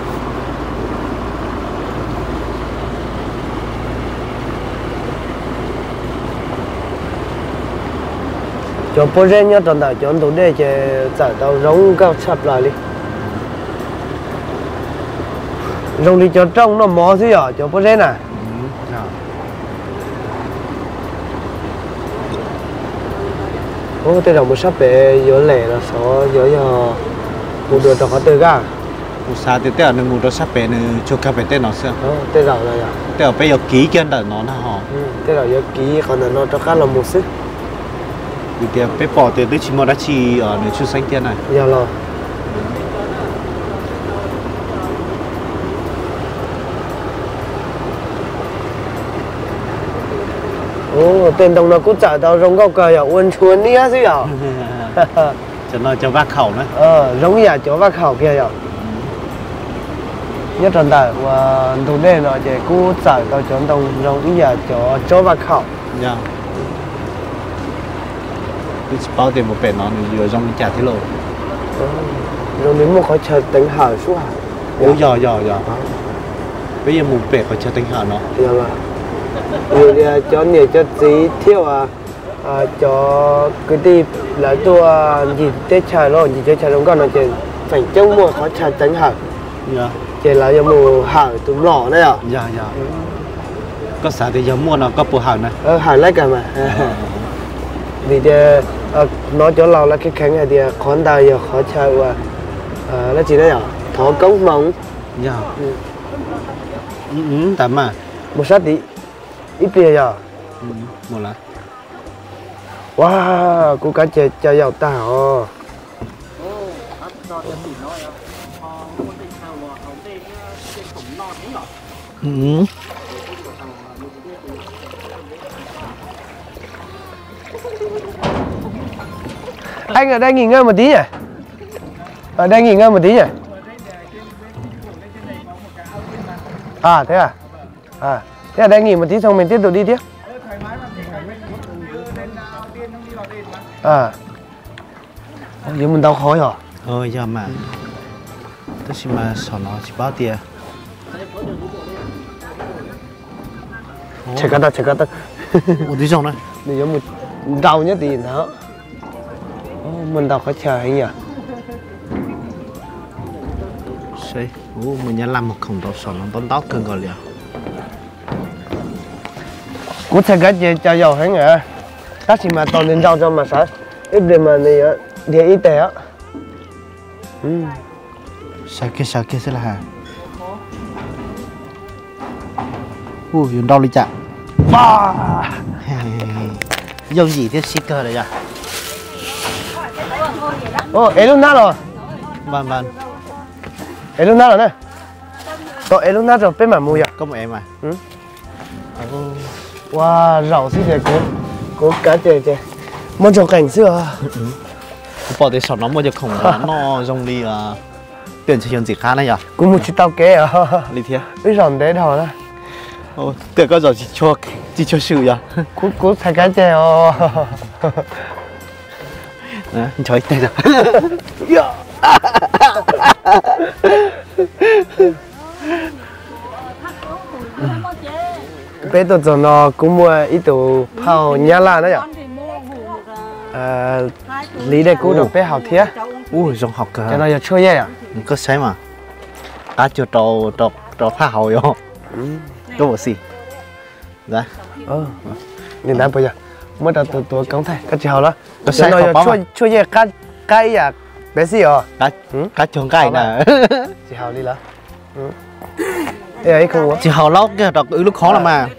cho bố rên nhớ tròn đại chọn tủ đen chạy tàu rong cao chập lại đi Rồng đi cho trong nó mò chứ à, cho bớt lên à. Ô, tôi đồng một sắp về gió lẻ là số gió một đường trong có từ cả. Một sao thì tao nên một đôi sắp về nên cho các bé tên nó xưa. Tôi giàu rồi à. Tao bây giờ ký kia là nó là họ. Tôi giàu gió ký còn là nó cho khá là một sức. Vì kia bé bỏ tiền tới chỉ một đã chỉ ở nơi chú xanh tiền này. Dạ rồi. Ồ, tên đồng nó cũng chạy tao rong góc cờ ở uốn chuồn nia chứ à. Cho nó cho vác khẩu nữa. Giống như chỗ vác khẩu kia rồi. Nhất là tại và thủ đề nó chỉ cũng chạy tao chọn đồng giống như chỗ vác khẩu. Dạ. Cứ bao tiền một bể nó rồi trong trả thế lộ. Rồi nếu mà có chờ tính hở xuống hả? Ôi giờ. Bây giờ một bể có chờ tính hở nó. Dạ rồi. Rồi cho nhiều cho tí thiêu cho cái đi là tôi gì tết trời rồi gì tết trời đúng con nó chỉ phải trong mùa có chờ tính hở. Dạ. Chỉ là giờ mùa hở tụm lỏ đấy à? Dạ. Có sao thì giờ mua nó có bù hở này. Hở lấy cả mà. Vì nó chỗ lâu là cái kháng này thì con ta giờ khó chơi và nó chỉ đấy à? Thỏ cống mỏng. Dạ. Tắm à? Một sát tí ít tiền à? Một lá. Wow, cô cá chè chè giàu tao. Anh ở đây nghỉ ngơi một tí nhỉ? Ở đây nghỉ ngơi một tí nhỉ? À thế à? À thế ở đây nghỉ một tí xong mình tiếp tục đi tiếp. À giờ mình đau khói hả? Giờ mà tôi chỉ mà sợ nó chỉ bao tiền. Check out. Một tí xong đấy. Để cho một đau nhất thì nó. Mình đau khói chờ anh nhỉ? Xây, mình nhớ làm một khổng tộc sợ nó tốn tóc cưng gọi liền. Cú check out cho giàu hết nhỉ? Ta chỉ mà toàn đến giàu cho mà sao? Ít để mà này thì ít tệ á. Sao kia sẽ là hà. Dùng đau đi chạ. Dùng gì thế sticker này à? Lúc nào rồi? Vâng. Lúc nào rồi nè? Lúc nào rồi bên mà mua à? Có một em à? Wow, rau xí thế cố cá chè. Một chỗ cảnh xưa. Bỏ tới sợ nó một giờ khổng nó dùng đi tuyển cho chuyện gì khác này à? Cũng một chút tao kế à? Lý thế? Biết ròn đấy thôi đó. Tuyển có rồi chỉ cho sự à? Cố thay cá chè à? Trời tay rồi. Bây giờ cho nó cũng mua ít đồ phao nhá la đấy à? Lý đây cũng được bé học thiết. Dùng học cả. Cái này là chơi gì à? Có xem mà. Ta chưa trò phá hậu rồi. Đâu có gì. Dạ. Nhìn đang bây giờ mới đầu tôi cống thầy cái chiều đó. Có sai học bóng à? Chơi gì cái à? Bé gì à? Cá trồng cây nè. Chị Hào đi là. Ấy không có. Chị Hào lóc kia đọc lúc khó lắm mà.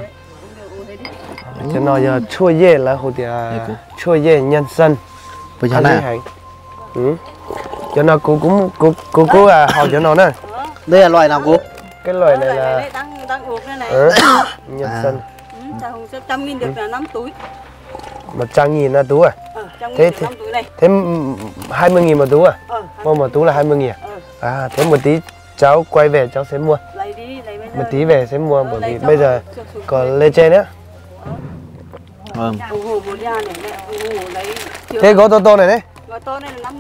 Cho nó giờ chua dê là hồi thì chua dê nhân dân. Bây giờ này. Cho nó cũng hỏi cho nó nè. Đây là loài nào cô? Cái loài này là đang uống đây này. Nhân dân. 100.000 được là 5 túi. 100.000 là túi à? Thế 5 túi này. Thế 20.000 một túi à? Một túi là 20.000 à? Thế một tí cháu quay về cháu sẽ mua. Lấy đi, lấy bây giờ. Một tí về sẽ mua bởi vì bây giờ còn lên trên nữa. Ủng hộ một nhà này, ủng hộ lấy. Thế gỗ to này đấy? Gỗ to này là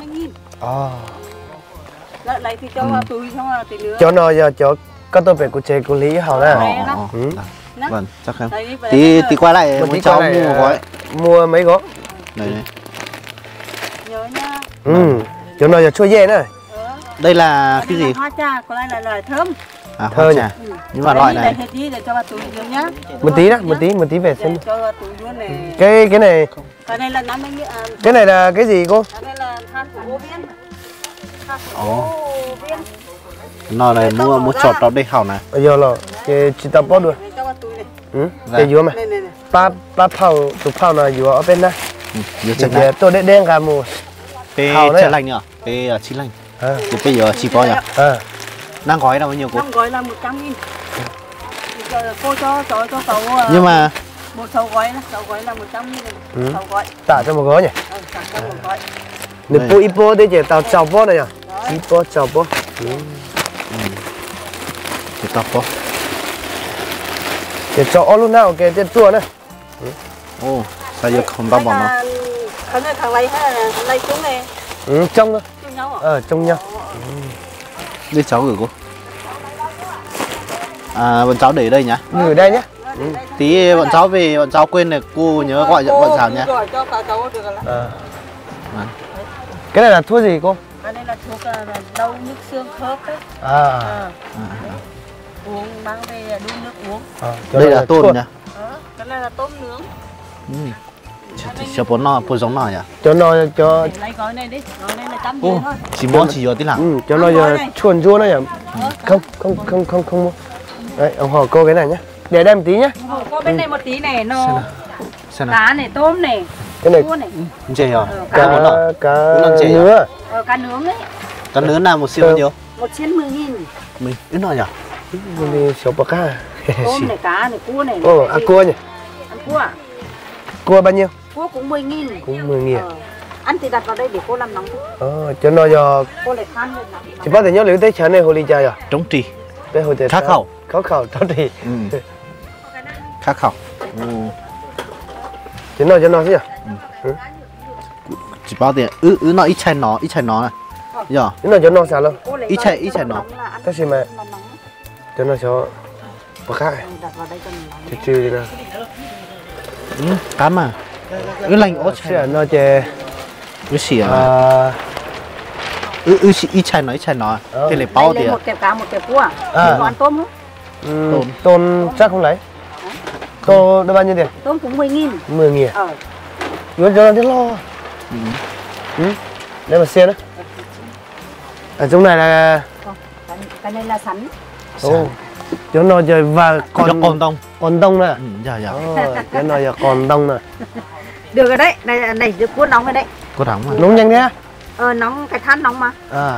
50.000. Lấy thì cho túi xong rồi tí nữa. Cho nó giờ cho có tôi về của chế của Lý hảo nè. Vâng, chắc không. Tí quay lại một cháu mua gói. Mua mấy gỗ? Này. Nhớ nha. Cho nó giờ chua dê nữa. Đây là cái gì? Hoa trà, còn đây là thơm. À, Thơ hoa nhỉ? trà. Nhưng mà loại này Hết đi để cho vào túi dưới nhá. Một tí đó, một tí về xem. Để cho vào túi luôn này. Cái này, Cái này là 50 nghìn. cái này là cái gì cô? Cái này là than của ô viên. Than của ô viên. nó này mua chọt đó đây hảo này. Bây giờ là cái chỉ tập bó được. Để cho vào túi này. Ừ, cái dừa mà. Này này này. Ba phao, tụ phao là dừa ở bên đó. Dừa chân Thì này. tôi đen cả mùa. Pe Hảo đấy chân à? lạnh nữa. Pe chín lạnh. À, Thì bây giờ chỉ có nhỉ. à, Đang gói là bao nhiêu cô? Năm gói là 100 nghìn. Cô cho cậu. Nhưng mà Một 6 gói là 100 nghìn. 6 gói. tạ cho một gói nhỉ? Trả cho một gói. Nếu ít bó đấy chỉ tao chào bó này nhỉ? Ít bó chào bó. thì tập có. Để cho luôn nào cái tiền chua này. Ồ, sao giờ không tao bỏ nó? Cái này thằng này hay là thằng này xuống này. Ừ, trong thôi. Chung nhau à? Trong nhau. Đi cháu gửi cô. À, bọn cháu để đây nhá. Gửi đây nhé. Tí bọn cháu về, bọn cháu quên này cô nhớ gọi bọn cháu nhá. Gọi cho cả cháu được rồi. À. Cái này là thuốc gì cô? Cái này là thuốc đau nhức xương khớp đấy. À. Uống mang về đun nước uống. Đây là tôm nhá. Cái này là tôm nướng. Cho bố nó, bố giống nào nhỉ? Cho nó cho Lấy gói này đi, gói này là 100 Ô, nghìn thôi. chỉ món chỉ giờ tí nào. cho nó giờ chuồn chua này nhỉ? Không mua. Đấy, ông hỏi cô cái này nhé. Để đây một tí nhé. Có bên này một tí này, nó Xem nào. cá này, tôm này, Cái này cua này, Chè hả? cá Món nào? cá Nó chảy à? nứa. cá nướng đấy, Cá nướng nào một siêu bao nhiêu? 110 nghìn. Mình, ít nói nhỉ? Mình đi xấu bạc cá. Tôm này, cá này, cua này. Ồ, cua nhỉ? Ăn cua à? Cua bao nhiêu? Cua cũng 10 nghìn. Cũng 10.000. Ăn thì đặt vào đây để cô làm nóng thôi. Cho nó giờ Cô lại than lên nóng. chỉ bắt thể nhớ liệu tới chợ này hồ ly chơi à? Trống trì. Tới hồ chơi. Khát khẩu. Khát khẩu đó thì. Khát khẩu. Cho nó chứ nhỉ? Chỉ bao tiền, nó ít chai nó này. Giờ, Cho nó sao luôn? Cô lại Ít vào chạy, đây ít cho chạy nó nó. nóng là ăn Cái gì mà làm nóng. cho nó cho bạc cá. Đặt vào đây cho nó nóng. Chứ đi nè. cá mà. Lành ớt Sẽ chai. nó chơi Cái gì à? Ít chai nó. Thế lại bao Đây tiền. một kẹp cá, một kẹp cua. À. Có ăn tôm không? Tôn chắc không lấy. Tô được bao nhiêu tiền? Tôm cũng 10 nghìn. 10.000. Cho nó thế lo. Đây mà xem đó. Ở trong này là Cái này là sắn. cho nó chơi và Cho con tông. còn đông nè. Dạ. Cho nó giờ còn đông nè. Được rồi đấy, này được cuốn nóng rồi đấy. Có thắng mà. Nóng nhanh thế. Nóng cái than nóng mà.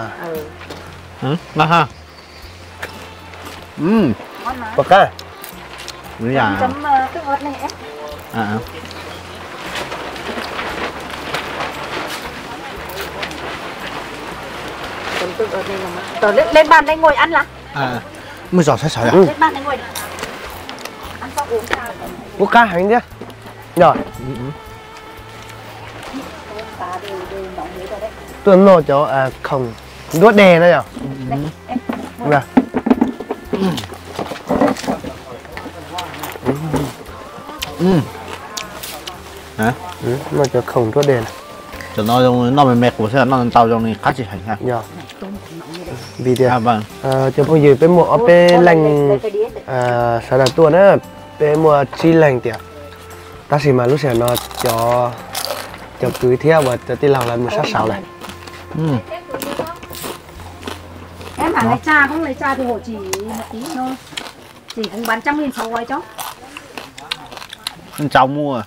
Là ha. Ngon mà. Bạc cá. Đúng dạ. Chấm cái ớt này em. Chấm tương ớt này là mà. Lên bàn đây ngồi ăn là. Mới giỏ sai à? Lên bàn đây ngồi. Ăn xong uống trà. Bạc cá hành chứ. Rồi. Cá đều nóng hết rồi đấy. Tôi nó cho không đuốt đè nữa nhỉ? Nè. Hả? Nó cho không đuốt đè này. Cho nó mệt của xe nó tao trong này khá chỉ hành ha. Nhờ. Vì thế. Vâng. Cho bây giờ bên mùa bên lành sao là tuần á bên mùa chi lành tiệt. Ta chỉ mà lúc sẽ nó cho cưới theo và cho tiền lòng là 16 này. Em bảo lấy trà không lấy trà thì hộ chỉ một tí thôi. Chỉ cũng bán 100.000 6 gói cho. Cháu mua.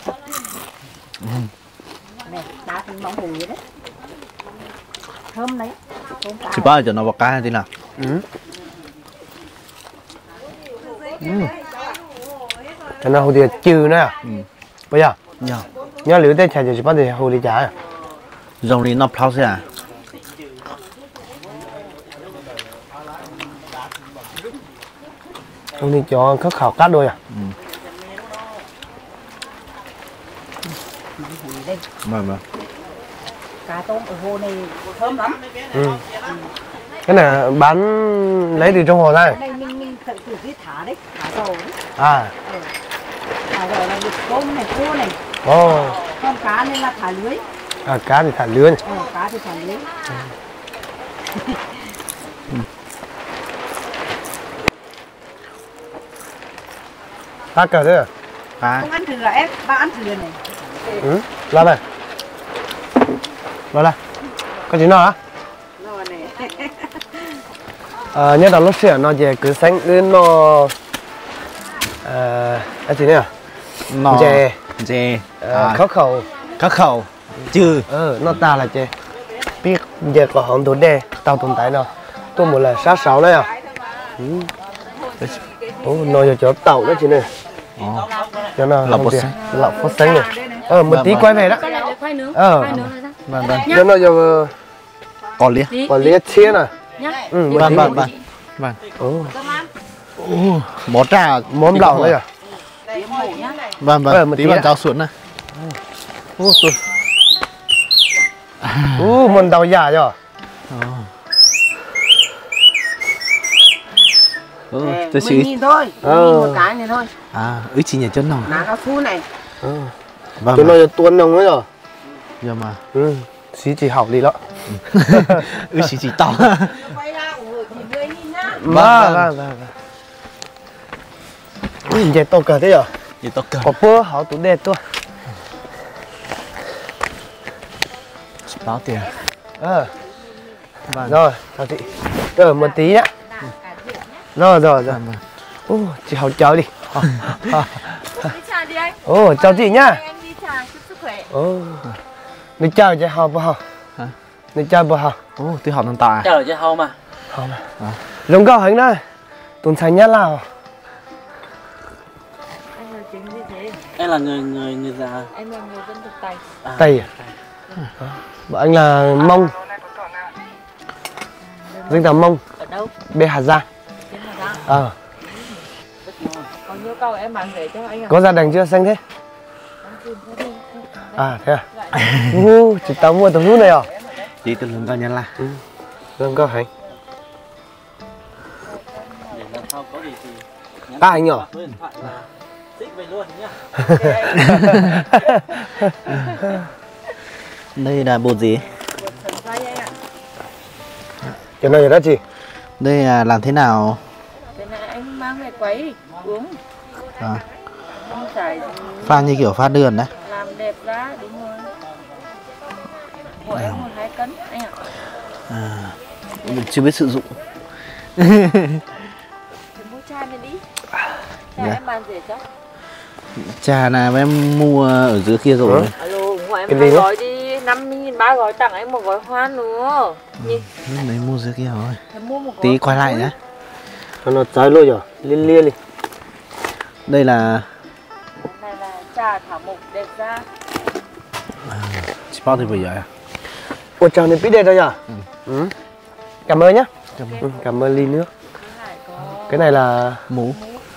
Này, đá cũng nóng hổi đấy. Thơm đấy. Chỉ bao giờ nó bạc cá thế nào? Cho nó hồ thì trừ nữa. Bây giờ Dạ. nhớ liệu tới chạy chỉ bắt thì hồ đi trả. Dòng đi nó plau xe à? Không đi cho khớp khảo cát đôi à? Mà. Cá tôm ở hồ này thơm lắm. Cái này bán lấy từ trong hồ ra. Đây mình thử cái thả đấy, thả dầu đấy. À. Thả dầu là được tôm này, cua này. Con cá nên là thả lưới. Cá thì thả lưới. Cá thì thả lưới. Phá cờ thế à? Phá. Không ăn thừa em, ba ăn thừa này. Ừ, làm này. Rồi đây. Có chuyện nào hả? Rồi này. Nhớ đó lúc xưa nó về cứ sáng cứ nó cái gì nữa? Nó Chè. Chè. Khó khẩu. Các khẩu. Chứ. Nó ta là chè. Biết giờ có hòn tụi đê, tao tồn tại nào. Tôi một là sát sáu đấy à? Nó giờ chỗ tàu đó chị này. Cho nó lọc bột xanh. Lọc bột xanh này. Một tí quay về đó. Khoai nướng. Vâng vâng. Cho nó giờ Còn lia. còn lia chia nè. Vâng vâng vâng. Vâng. Món trà Món lẩu đấy à? Vâng một vâng. tí Tí vào ạ. cháo xuống này. Món đào giả rồi. Tôi Mình nhìn thôi, mình nhìn một cái này thôi. Chỉ nhà chân nào. Lá cao su này. Vâng. Cho nó giờ tuôn nồng ấy rồi. Giờ mà. Xí chỉ học đi đó. Chỉ tao. Quay ra ủng hộ chị người nhìn nhá. Vâng. Vậy tôi cờ thế rồi. Giờ tao cờ. Có bữa họ tụi đê tôi. Báo tiền. Rồi, chào chị. Rồi một tí đã. Rồi. Chị học chào đi. Đi trà đi anh. Chào chị nhá. Anh đi trà, chúc sức khỏe. Đi chào chị học bao học. Hả? Đi chào bao học. Tôi học nông tài. chờ chứ không mà. Học mà. Giống cao hành đây. Tuần thành nhất nào. Anh là chính như thế. Em là người già. Em là người dân tộc Tây. Tây à? Bọn anh là Mông. Dân tộc Mông. Ở đâu? Bên Hà Giang. Trên Hà Giang. Có nhiều câu em mang về cho anh à? Có gia đình chưa xanh thế? Thế à? Chị tao mua tấm hút này à? Chị từ lưng cao nhân là. Lương cao hành. Để lần sau có gì thì Anh nhỏ. số điện thoại là xích về luôn nhá. Đây là bột gì? Cái này là gì? Đây là làm thế nào? Thế này anh mang về quấy uống. Không phải Pha như kiểu pha đường đấy. làm đẹp ra, đúng rồi. Của em 1-2 cân anh ạ. Mình chưa biết sử dụng. Thì mua chai này đi. Chai em bán rẻ chắc. Trà là em mua ở dưới kia rồi. Alo, ủng hộ em Cái 2 gì gói đi, 50.000 3 gói tặng em 1 gói hoa nữa. Nhìn, Đấy mua dưới kia rồi. em mua 1 gói. Tí quay lại thôi. nhé. Cho nó trái luôn rồi. Liên đi. Đây là Này là trà thảo mộc đẹp ra. chỉ bao thì bây giờ à? Ủa chào này biết đây rồi nhỉ? Cảm ơn nhá. Cảm ơn ly nước. Cái này là Mũ.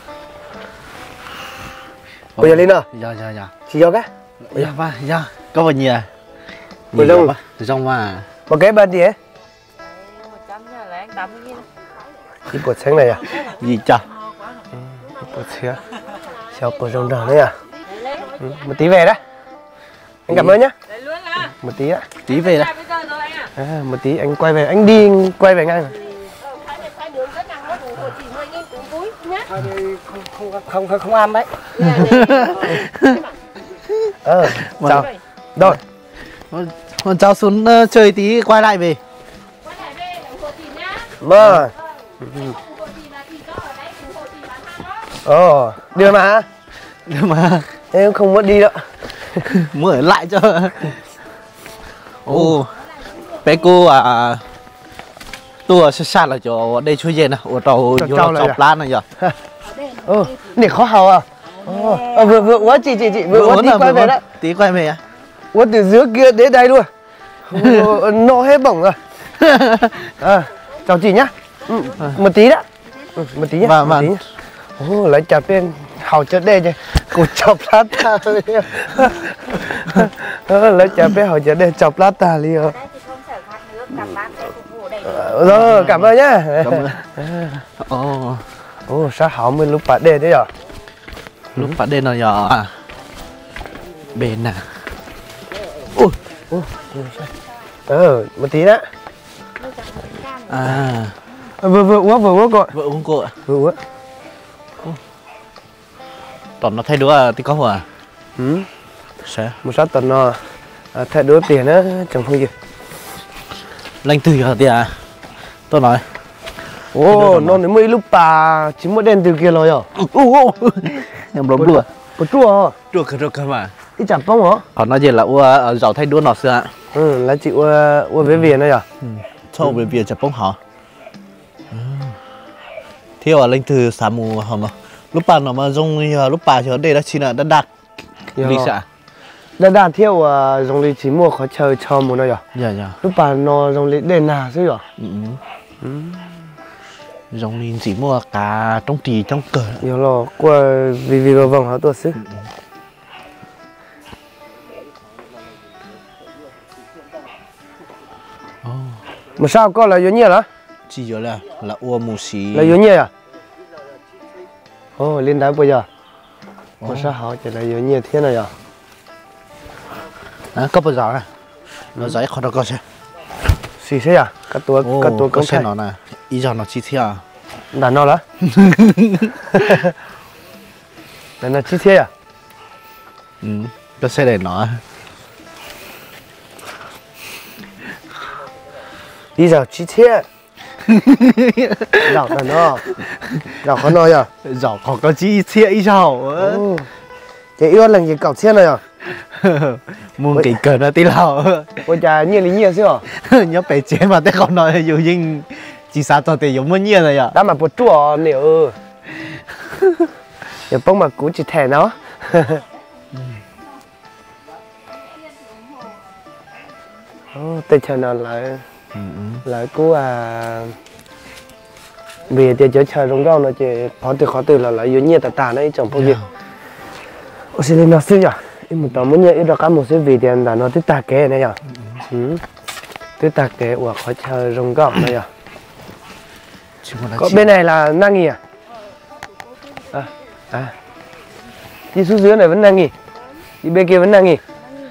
bây giờ ly nào? Dạ. Chị cho cái. Dạ. Có bao nhiêu à? Bao lâu? Từ trong mà. Một cái bên gì ấy? 100 nha là anh 80.000. Cái bột sáng này à? Gì chả? Bột xía. Xéo bột rồng rồng đấy à? Một tí về đấy. Anh cảm ơn nhá. Đấy luôn là. Một tí ạ. Tí về đây. Bây giờ rồi anh ạ. Một tí anh quay về. Anh đi quay về ngay mà. Khai nướng rất là ngon, của chị 10.000 cũng vui nhá. Không ăn đấy. Chào. Rồi. Con cháu xuống chơi tí quay lại về. Quay lại về ủng hộ chị nhá. Vâng. Ủng hộ chị là chị có ở đây, ủng hộ chị bán hàng đó. Đưa mà. Nhưng mà Em không muốn đi đâu. muốn ở lại cho. Bé cô tôi xa là chỗ đây chui về nè, ở trâu vô là chọc lan này giờ. Để khó hào à? Vừa quá chị vừa quá tí quay về đó. Tí quay về à? Quá từ dưới kia đến đây luôn. Nộ hết bổng rồi. Chào chị nhá. Một tí đã. Một tí nhá. Vâng. Lấy chặt bên hào chất đây chứ. Cô chọc lát ta thôi. Lấy chặt bên hào chất đây chọc lát ta đi. Đây thì không sợ khát nước, cảm bác sẽ phục vụ đầy đủ. Rồi, cảm ơn nhá. Cảm ơn. Sao hảo mình lúc bạn đề thế nhở? Lúc bạn đến rồi giờ à? Bên à? Một tí đã. Vừa uống cội. Vợ uống cội. Vừa uống. tòn nó thay đũa thì có hả sẽ một sát tận nó thay đứa tiền á chẳng không gì lanh từ giờ thì à tôi nói ô nó nếu mấy lúc bà chỉ mới đen từ kia rồi à em đốm đùa có chua đùa cơ mà ít chả bông hả còn nói gì là ua giàu thay đũa nó xưa ạ là chị ua với viền đấy à cho về việc chập bông họ theo à lanh từ sáng mù hả mà lúc bà nó mà dùng lúc bà cho đây là chỉ là đã đạt lý xã đã đạt theo dòng lý chỉ mua khó chơi cho một nơi à dạ lúc bà nó dòng lý đền nào chứ à dòng lý chỉ mua cả trong trì trong cờ nhiều lo qua vì vào vòng hả tôi xứ mà sao có là nhiều hả chỉ giờ là ua mù xí là nhiều à ô lên đá bây giờ mà sao họ chỉ là nhiều thế này à có bao giờ này nó giấy khó đâu có chứ xì thế à các tôi có xe nó nè ý giờ nó chi thế à đàn nó đó đàn nó chi thế à có xe để nó đi giờ chi thế giàu đàn nó giàu khó nói à giàu có chi thế ý giàu cái yêu lần gì cọc xe này à muốn cái cờ nó tí nào ôi cha nhiều lý nhiều chứ nhớ phải chế mà thế không nói dù nhưng chỉ sao cho thì giống như này à đã mà bột chua liệu giờ bông mà cú chỉ thẻ nó tên chờ nó lại cú vì thì chơi chờ rong rau nó chỉ khó từ là lại nhiều tà đấy chẳng bao nhiêu ô xin lên nó xíu nhở một tấm muốn nhớ ít được cả một số vị tiền là nó tích tạc kế này nhở tích tạc kế của khó chờ rong rau này nhở có bên này là năng nghỉ à đi xuống dưới này vẫn năng nghỉ đi bên kia vẫn năng nghỉ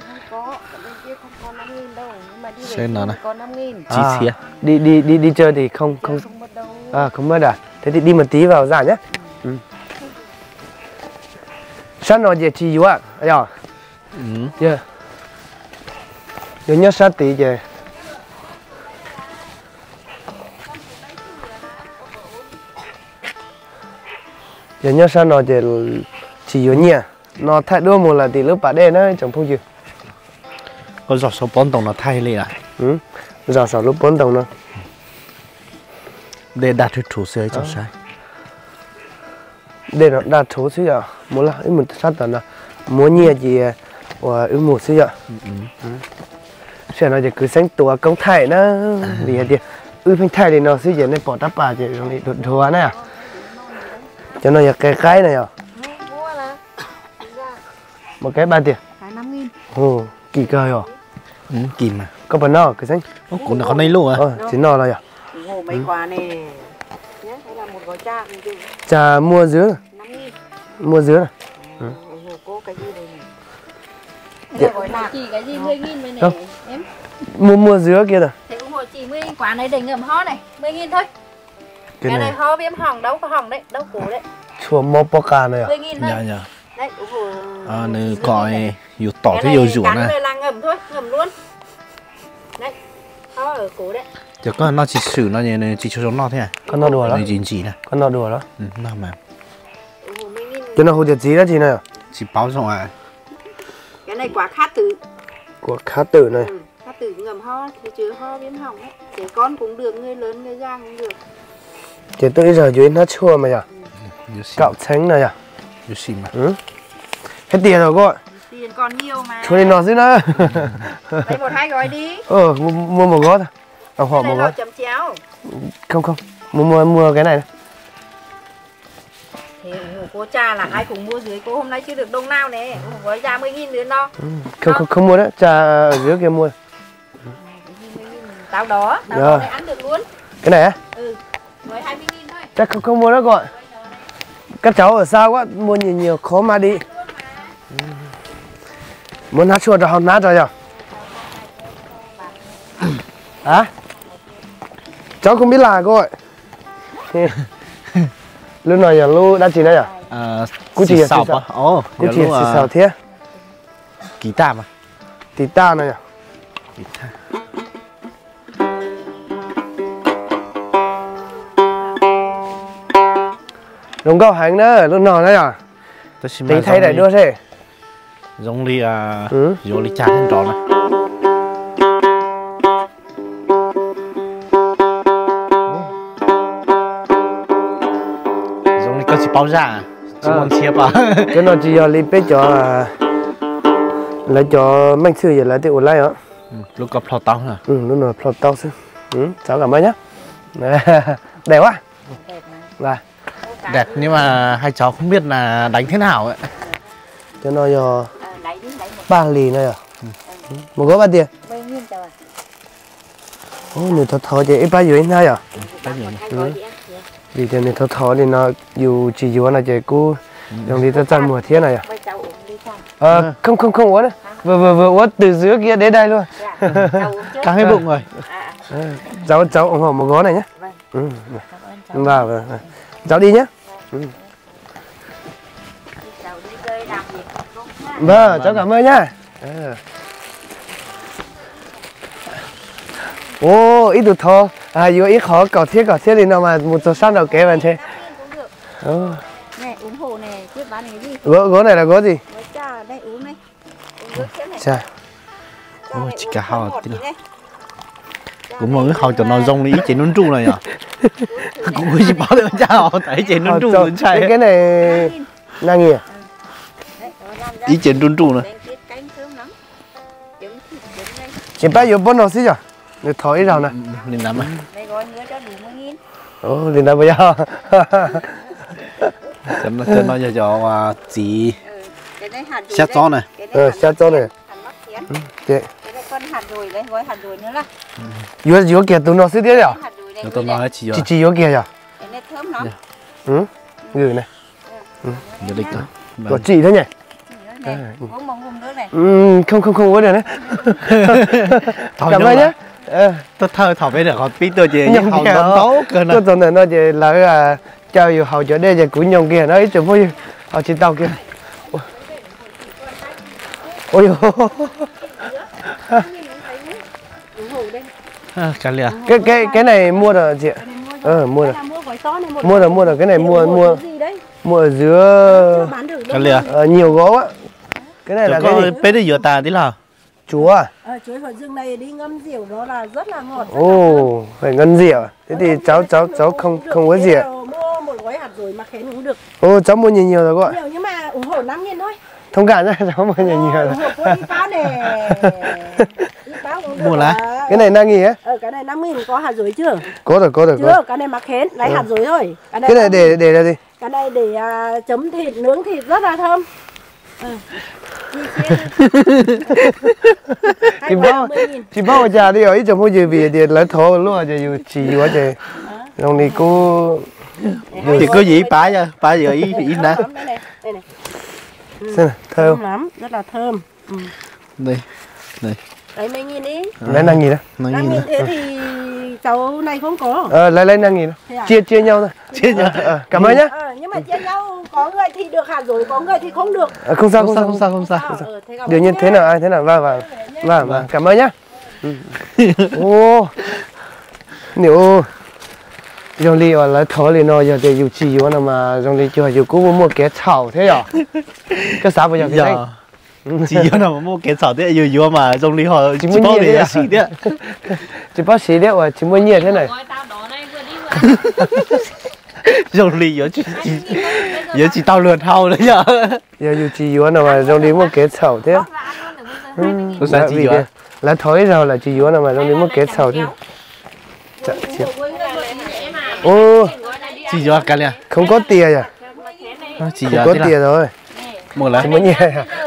xem nó này chi xía đi chơi thì không không mất à thế thì đi một tí vào giả nhé sát nó về chi yếu à à yeah nhớ sát tí về giờ nhớ sao nó chỉ yếu nhỉ nó thay đua một là thì lúc bà đen đấy chẳng phong gì có giọt số 4 đồng nó thay liền à giọt số lúc 4 đồng nó để đạt được thủ sới trong sai để nó đạt thủ sới à muốn là ít một sát tận là muốn nhẹ gì và ít một sới à sẽ nó chỉ cứ sáng tuổi công thay nó vì vậy thì phanh thay thì nó sới giờ này bỏ đắp bà chỉ trong này đột thua này à cho nó là cái này à một cái 3 tiền 5.000 ồ kỳ cơ rồi kỳ mà có phần nào cái xanh cũng là con này luôn à chỉ nó là à hồ mấy quả này nhé hay là một gói trà trà mua dứa 5.000 mua dứa này hồ cô cái gì đây này gói lạc chỉ cái gì 10.000 bên này em mua dứa kia rồi thì ủng hộ chị 10 quả này để ngậm ho này 10.000 thôi cái này ho viêm hỏng đâu có hỏng đấy đâu củ đấy chua mò poca này à 10.000 thôi dạ đấy ủng hộ này coi dù tỏ thế dù rủa này cái này là ngậm thôi ngậm luôn đấy ho ở củ đấy giờ có nó chỉ xử nó như này chỉ cho nó thế à con nó đùa đó này chỉ này con nó đùa đó nào mà cho nó hồ điệp gì đó chị này chỉ báo rồi à cái này quả khát tử của khá tử này khát tử ngậm ho thì chứ ho viêm hỏng đấy trẻ con cũng được người lớn người già cũng được chị tôi giờ dưới nó chua mà à cạo tránh này à như xì mà hết tiền rồi cô ạ tiền còn nhiều mà cho nên nó dưới nữa lấy 1-2 gói đi mua một gói thôi họ một gói chấm chéo không mua cái này thì cô cha là ai cũng mua dưới cô hôm nay chưa được đồng nào nè gói ra 10.000 nữa nó không mua đấy cha ở dưới kia mua tao đó này ăn được luôn cái này á gói 20.000 thôi chắc không mua nữa gọi các cháu ở xa quá mua nhiều khó mà đi muốn nát chuột rồi không nát rồi nhở à cháu không biết là cô ạ lúc này là lu đã chỉ đây à cú chỉ là sọc xì à? Ồ, cú chỉ là xì xào thế. guitar mà. Tí ta này à? Guitar. Đúng câu hành đó, lúc nào đấy à? Tí thay đại đua thế. Giống như Ừ. giống như chả thêm tròn này. Giống như có chỉ bao giả, chỉ mong xếp à. Cái nó chỉ là lấy cho lấy cho mình sư vậy là tiêu lại á. Lúc gặp lò tao hả? Lúc nào plot tao sư. Cháu cảm ơn nhá. Đẹp quá. Và Đẹp nhưng mà hai cháu không biết là đánh thế nào ấy. cho nó cho ba lì này à? Một gói bao tiền? Ô, nếu thọ thì ít bao nhiêu này à? Vì thế nếu thọ thì nó dù chỉ dù là chỉ cô đồng đi ta chăn mùa thế này à? Không uống nữa. Vừa uống từ dưới kia đến đây luôn. Căng hết bụng rồi. Cháu ủng hộ một gói này nhé. Vâng. Cháu đi nhé. Vâng, cháu cảm ơn nhá. Ô, ít được thò. Dù ít khó cỏ thiết thì nào mà một số sát đầu kế bạn thế. Này uống hồ này, trước bán này gì? Gỗ này là gỗ gì? Gỗ trà, đây uống này. Uống nước thế này. Chà. Ôi, chỉ cả hào tí nào. Cũng là cái hào cho nó rong ý chế nón trụ này à? Cũng có chỉ bảo được chào thấy chế nón trụ vẫn chạy. Cái này năng gì à? Ý chế nón trụ này. Chị bác vô bốn đồ xí rồi. Được thổi rào nè. Lên lắm à? Đây gói nữa cho đủ 10.000. Ồ, lên đó bây giờ. Cho nó cho chỉ Cái này hạt rồi xét gió này. Xét gió này. Hạt mắc thiến. Chị. Cái này con hạt rồi đấy, gói hạt rồi nữa là. Vô kìa tụi nó xí tiếp à? Hạt rồi đây. Tôi nói chỉ Chị vô kìa rồi. Cái này thơm lắm. Gửi này. giờ lịch đó. Có chị thôi nhỉ? Uống bông hùng nước này. Không uống được đấy. Cảm ơn nhé. Tôi thơ thỏ bây giờ còn biết tôi chỉ hậu tốn tấu cơ này. Tôi tưởng nó chỉ là cho dù hậu chỗ đây thì cũng nhông kia nó ít chụp vui. Họ trên tàu kia. Ôi Cả lìa. cái này mua rồi chị ạ. Mua rồi. Mua rồi cái này mua ở dưới Cả lìa. nhiều gỗ á. Cái này là cái gì? Bé đi rửa tà tí nào. Chúa à? Chuối vào rừng này đi ngâm rượu đó là rất là ngọt. Ồ, phải ngâm rượu à? Thế thì cháu không uống rượu. Mua một gói hạt rồi mà khén uống được. Ồ, cháu mua nhiều rồi cô ạ. Nhiều nhưng mà ủng hộ 5.000 thôi. Thông cảm nhá, cháu mua nhiều rồi. Ủng hộ cô y báo nè. Y báo cũng được. Mua lá. Cái này năng gì á? Cái này 5.000 có hạt rồi chưa? Có rồi. Chưa, cái này mà khén, lấy hạt rồi thôi. Cái này để là gì? Cái này để chấm thịt, nướng thịt rất là thơm. Chị bao giờ đi ở trong mua gì vì để lấy thổ luôn rồi dù chỉ quá trời. Rồi này cô Thì có gì bá giờ ý nè. Xem này, thơm lắm, rất là thơm. Đây. Lấy mấy nghìn đi. lấy năng gì đó. 5.000 thế thì cháu này không có. Lấy năng gì đó. Chia nhau thôi. Chia nhau. Cảm ơn nhá. Nhưng mà chia nhau có người thì được hạt rồi, có người thì không được. Không sao. Đương nhiên thế nào ai thế nào. Vâng. Cảm ơn nhá. Ô. Nếu dòng đi ở lại thổ thì nó giờ thì dù chỉ nào mà dòng đi chưa dù cũng mua cái chảo thế à? Cái sao bây giờ cái này? Chỉ có nào mà mua cái sọ thế vừa mà trong lý họ chỉ bao để xí đấy. Chỉ bao xí đấy, chỉ mua nhiều thế này. Trong lý giờ chỉ tao lượn hao đấy nhở. Giờ dù chỉ nào mà dòng đi mua cái chảo thế. Có sao chỉ vừa? Là thổi rồi là chỉ nào mà dòng đi mua cái chảo thế. Ô, Chỉ vừa cả liền. không có tiền à? Chỉ Không vừa có thế nào? tiền rồi. Mua lá. Chỉ mua nhiều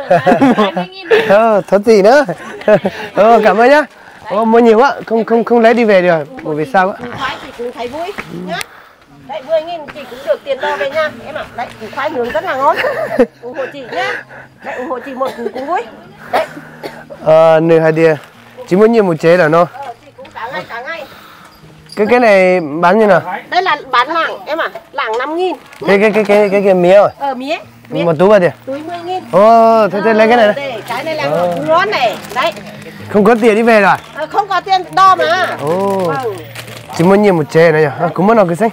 à? Thật gì nữa. Cảm ơn nhá. Mua nhiều quá, không lấy đi về được. Bởi vì sao á? Khoai thì cũng thấy vui nhá. Đấy 10.000 chị cũng được tiền đo về nha em ạ. Đấy củ khoai nướng rất là ngon. Ủng hộ chị nhá. Đấy ủng hộ chị một cũng vui. Đấy. Nửa hai đĩa. Chỉ mua nhiều một chế là nó. Chị cũng cả ngày. Cái này bán như nào? Đây là bán lạng em ạ. Lạng 5.000. Cái mía rồi. Mía. một túi bao tiền? Túi 10.000. Ồ, thế lấy cái này này. Cái này là ngon này. Đấy. Không có tiền đi về rồi. Không có tiền đo mà. Ồ. Chỉ muốn nhiều một chè này nhỉ? Cũng muốn nào cái xanh.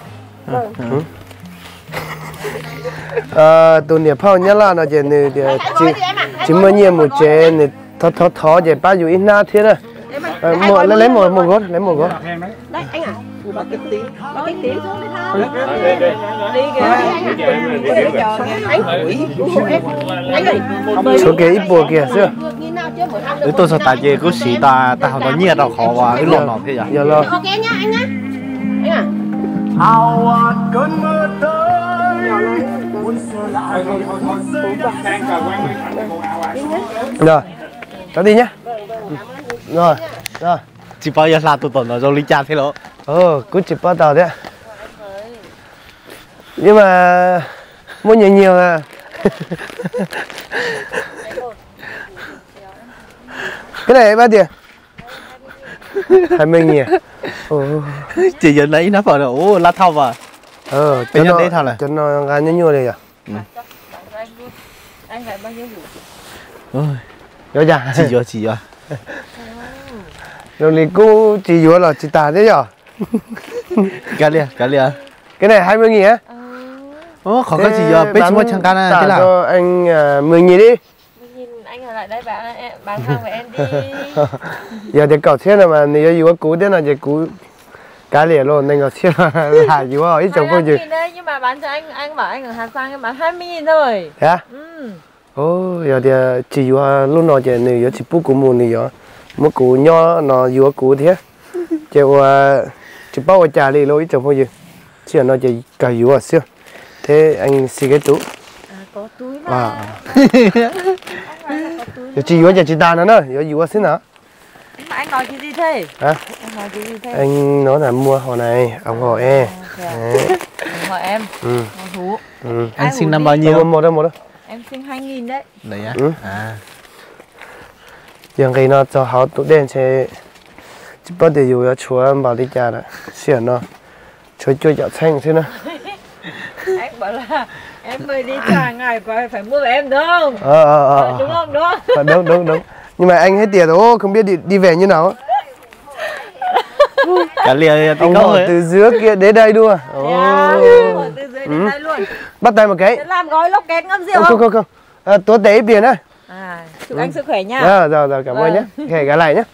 Tụi niệm phao nhá là nó chỉ này chỉ muốn nhiều một chè này thó chỉ bao nhiêu ít na thế rồi. Một lấy một gót, lấy một gót. Đấy anh à. Bác cái tí. Bác cái tí. Số cái ít bùa kìa xưa. tôi sợ tại vì cứ xí ta học nó nhiệt đâu khó quá cái lộn nó thế à? Giờ lo. Ok nhá anh nhá. Anh à. Rồi, cháu đi nhá. Rồi, rồi. chỉ bao giờ là tụi nó rồi lý cha thế đó. Cứ chỉ bao tàu đấy. Nhưng mà mua nhiều nhiều à. Cái này bao tiền? 20.000. Chỉ giờ lấy nó vào rồi, lá thau vào. Cho nó gà nhô đây à? Anh phải bao nhiêu vụ? Rồi dạ. Chỉ giờ. Rồi thì cô chỉ vừa là chỉ tả thế nhở? Cá liền. Cái này 20.000 á? Khó có gì giờ, biết mua chẳng cá này thế nào? Cho anh 10.000 đi. Anh ở lại đây bán hàng với em đi. Giờ thì cậu thế nào mà nếu vừa cú thế nào thì cú cá liền luôn nên cậu thế là vừa ít chồng không gì. Nhưng mà bán cho anh bảo anh ở Hà Giang em bán 20.000 thôi. Hả? Giờ thì chỉ vừa lúc nào thì nếu chỉ bút cú mù nếu một cú nho nó vừa cú thế. Chỉ bao trả đi luôn ít chồng không gì. Chỉ nó chỉ cả vừa xíu. Thế anh xì cái túi. Có túi mà. Chị vừa chỉ ta nữa, vừa xin hả? Mà anh nói cái gì thế? Hả? Anh nói cái gì thế? Anh nói là mua hồ này, ông hồ e. Hỏi em. Hú. Anh xin năm bao nhiêu? Một đâu. Em xin 2.000 đấy. Đấy á. Giờ cái nó cho họ tụ đen sẽ chỉ bắt được vừa chúa bảo đi cha đó, xiển nó, chúa chui chợ xanh thế nữa. Anh bảo là em mới đi trả ngày phải mua với em đúng không? Đúng không? Đúng. Nhưng mà anh hết tiền rồi, không biết đi về như nào. Cá liền ông họ từ dưới kia đến đây đua. Từ dưới đến đây luôn. Bắt tay một cái. Làm gói lốc két ngâm rượu không. Tôi để ít tiền á. Chúc anh sức khỏe nha. Rồi cảm ơn nhé. Kể cả lại nhé.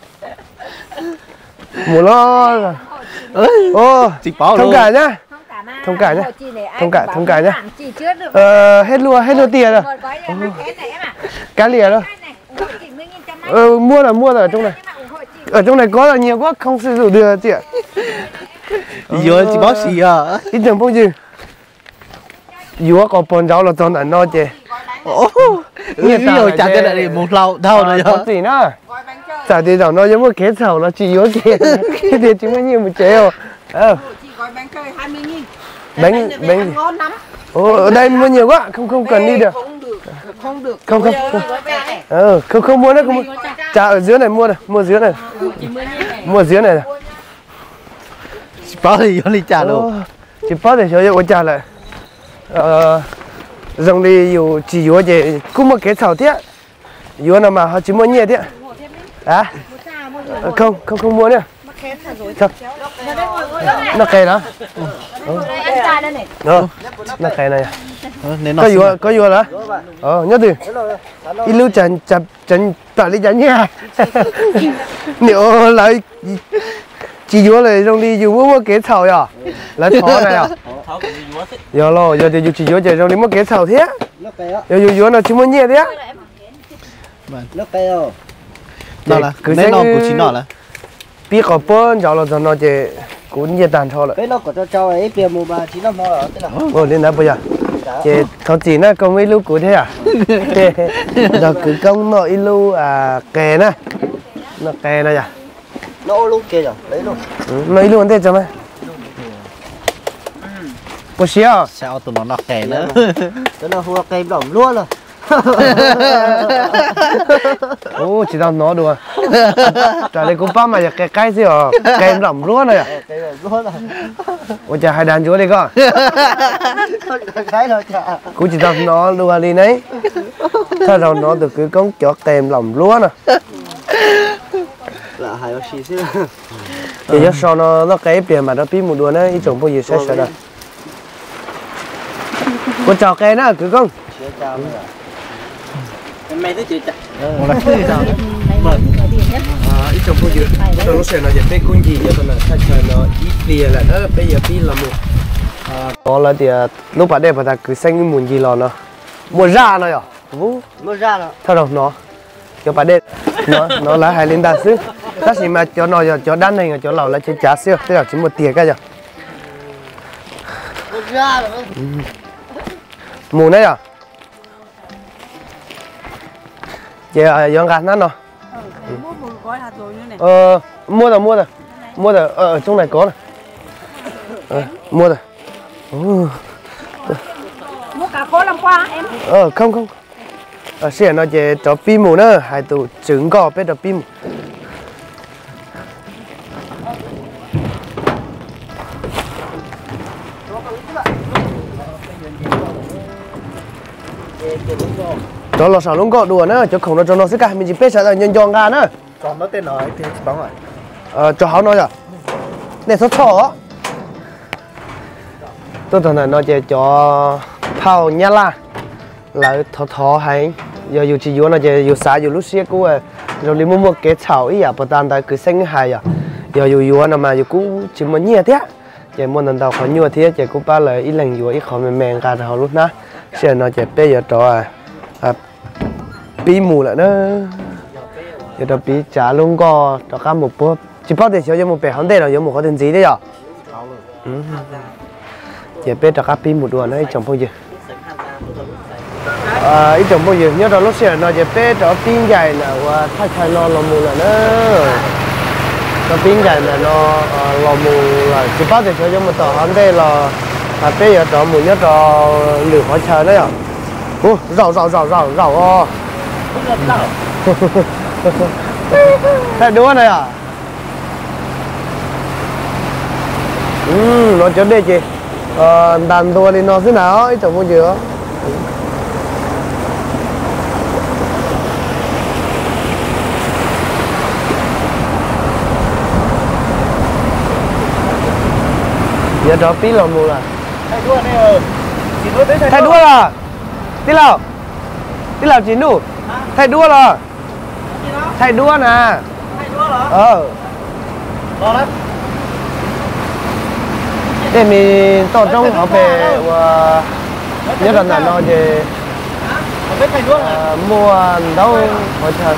Mùa lo. Thông cả nhá. Thông cả nhá. Thông cả nhá. Hết luôn tiền rồi. Cá lìa đâu. Mua rồi ở trong này. Ở trong này có là nhiều quá không sử dụng được chị ạ. Giờ chỉ có gì à? Ít chừng phong gì. Vừa có bồn rau là toàn ăn no chị. Nhiều chả cái này để một lâu đâu rồi. Có gì nữa. Chả thì rau nó giống một cái sầu nó chỉ vừa kia. Cái tiền chúng nó nhiều một chế rồi. Chị gói bánh cây 20.000. Bánh ngon lắm. Ở đây mua nhiều quá, không cần đi được. Không được. Không mua nữa, không mua. Chả ở dưới này mua này, mua dưới này. Mua dưới này. Chỉ bao thì vô đi trả luôn. Chỉ bao thì cho vô trả lại. Dòng điอยู่chỉ vô thì cũng một cái sầu thế. Vô nào mà họ chỉ mua nhiều thế. Không mua nữa. Nó cây đó. Nó cây này. Có vô đó. Nhớ đi. Ít lưu chân tại đi chân nha. Nếu lại chỉ vô là trong đi dùng một cái sầu à? Là thỏ này à? Giờ lo giờ thì chỉ vô trong đi một cái sầu thế. Giờ vô nó chỉ mua nhiều thế. Nó cây rồi. Đó là cứ nó của chính nó là. Biết có bơn cháu là nó chỉ cũng nhiệt tàn thôi là. Cái nó của cháu ấy tiền mua mà chỉ nó mua ở thế nào? Lên đó bây giờ. Chỉ thằng chỉ nó công mấy lưu cụ thế à? Giờ cứ công nội lưu kè nè. Nó kè này à? Nó luôn kìa rồi, lấy luôn. Nó luôn thế cho mày. Có xíu. Sao tụi nó kè nữa. Nó là hùa cây đỏng luôn rồi. Ô chỉ tao nó đùa trả lời cũng ba mà cái gì à kèm lỏng luôn rồi à ôi chà hai đàn chúa đi con cũng chỉ tao nó đùa đi đấy sao đâu nó được cứ con cho kèm lỏng luôn à là hai bác sĩ chứ thì cho sau nó cái biển mà nó bí một đùa đấy ít trồng bao giờ sẽ sợ đâu con chào cái nữa cứ con mày tới chị chặt ít trồng bao giờ trong lúc này nóจะเป็นคนgì cho nên là thay cho nó ít tiền là nó bây giờ bí là một có là thì lúc bạn đây bà ta cứ xanh muốn gì nó mua ra nó à mua ra rồi thôi đâu nó cho bà đây nó là hai linh đàn sư ta chỉ mà cho nó cho đan này cho lẩu là chơi chả xưa tức là chỉ một tiền cái gì mua ra rồi mù này à chị dọn gạt nó nó mua một gói hạt rồi như này. mua rồi ở trong này có này mua rồi Mua cá khô làm qua em. không xỉa nó chỉ cho pi mù nữa hai tụ trứng gò biết được pi mù cho lò xào lông gọ đùa nữa cho không nó cho nó sức cả mình chỉ biết là nhân giòn gà nữa còn nó tên nói thì bóng rồi cho hắn nói à để số thỏ tôi tưởng là nó chỉ cho phao nhá là thỏ hay giờ dù chỉ vô nó chỉ dù xả dù lúc xưa cũ rồi đi mua cái chảo ý à, bắt đầu cứ xanh hay à, giờ dù vô nó mà dù cũ chỉ muốn nhẹ thế, chỉ muốn lần đầu khó nhua thế, chỉ cũ ba lời ít lần dù ít khó mềm cả thằng lúc na, giờ nó chỉ bây giờ cho bí mù lại nữa, giờ đó bí trả luôn có cho cả một bữa, chỉ bao tiền cho một bể hàng đây là có một cái tiền gì đấy à, chỉ biết cho cả bí một đùa này chẳng bao giờ. Ít trồng bao giờ nhớ đó lúc xưa nó chỉ biết cho pin dài là thay thay nó lò mù là nó pin dài là nó lò mù là chỉ bắt được cho một tờ hàng đây là bây giờ cho mù nhớ cho lửa hóa trời đấy à, rau thay đũa này à, nó chấm đây chị, đàn đua thì nó thế nào ít trồng bao giờ giờ đó tí lò mù là thay đua này rồi chỉ nói tới thay đua là tí lò chín đủ thay đua là thay đua nè thay đua hả lo đấy để mình tổ trong họ về nhớ rằng là nó về mua đâu hỏi chờ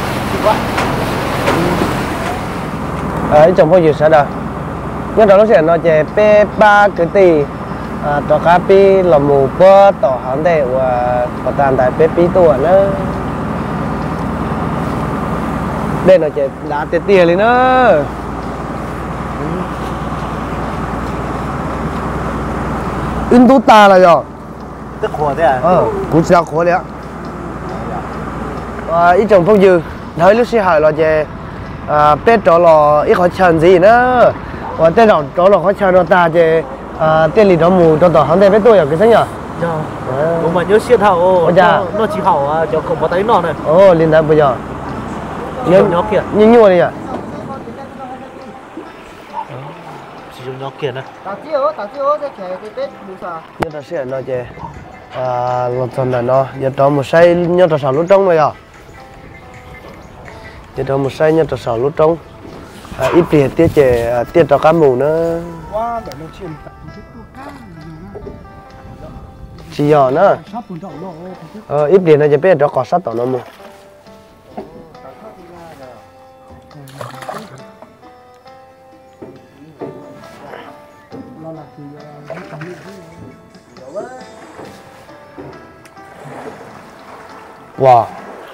ấy chồng bao nhiêu sẽ đâu nhưng đó nó sẽ nó chỉ P3 cái tỷ cho cá pi là mù bơ tỏ hàng để và có tàn tại P2 tuổi nữa đây nó chỉ đá tiền lên nữa in tú ta là rồi tức khổ thế à cũng sao khổ đấy ít chồng phong dư thấy lúc xưa hỏi là chỉ P cho là ít khó chần gì nữa và tên nào đó là khó chơi nó ta chứ tên lý đó mù cho tỏ hắn đây với tôi ở cái gì nhỉ? Ông mà nhớ xuyên hậu nó chỉ hậu cho không có tay nó này. Liên đại bây giờ. Nhớ kia. Nhưng nhua đi à? Chỉ dùng nhớ kia này. Tao chiếu cái tết bù sa. Nhớ ta sẽ nó chứ lột chân là nó giờ đó một say nhớ ta sào lúc trong rồi à? Giờ đó một say nhớ ta sào lúc trong. Ít tiền tiết chế tiết cho cá mù nữa chỉ nhỏ nữa ít tiền nó chỉ biết cho cỏ sắt tàu nó mù wow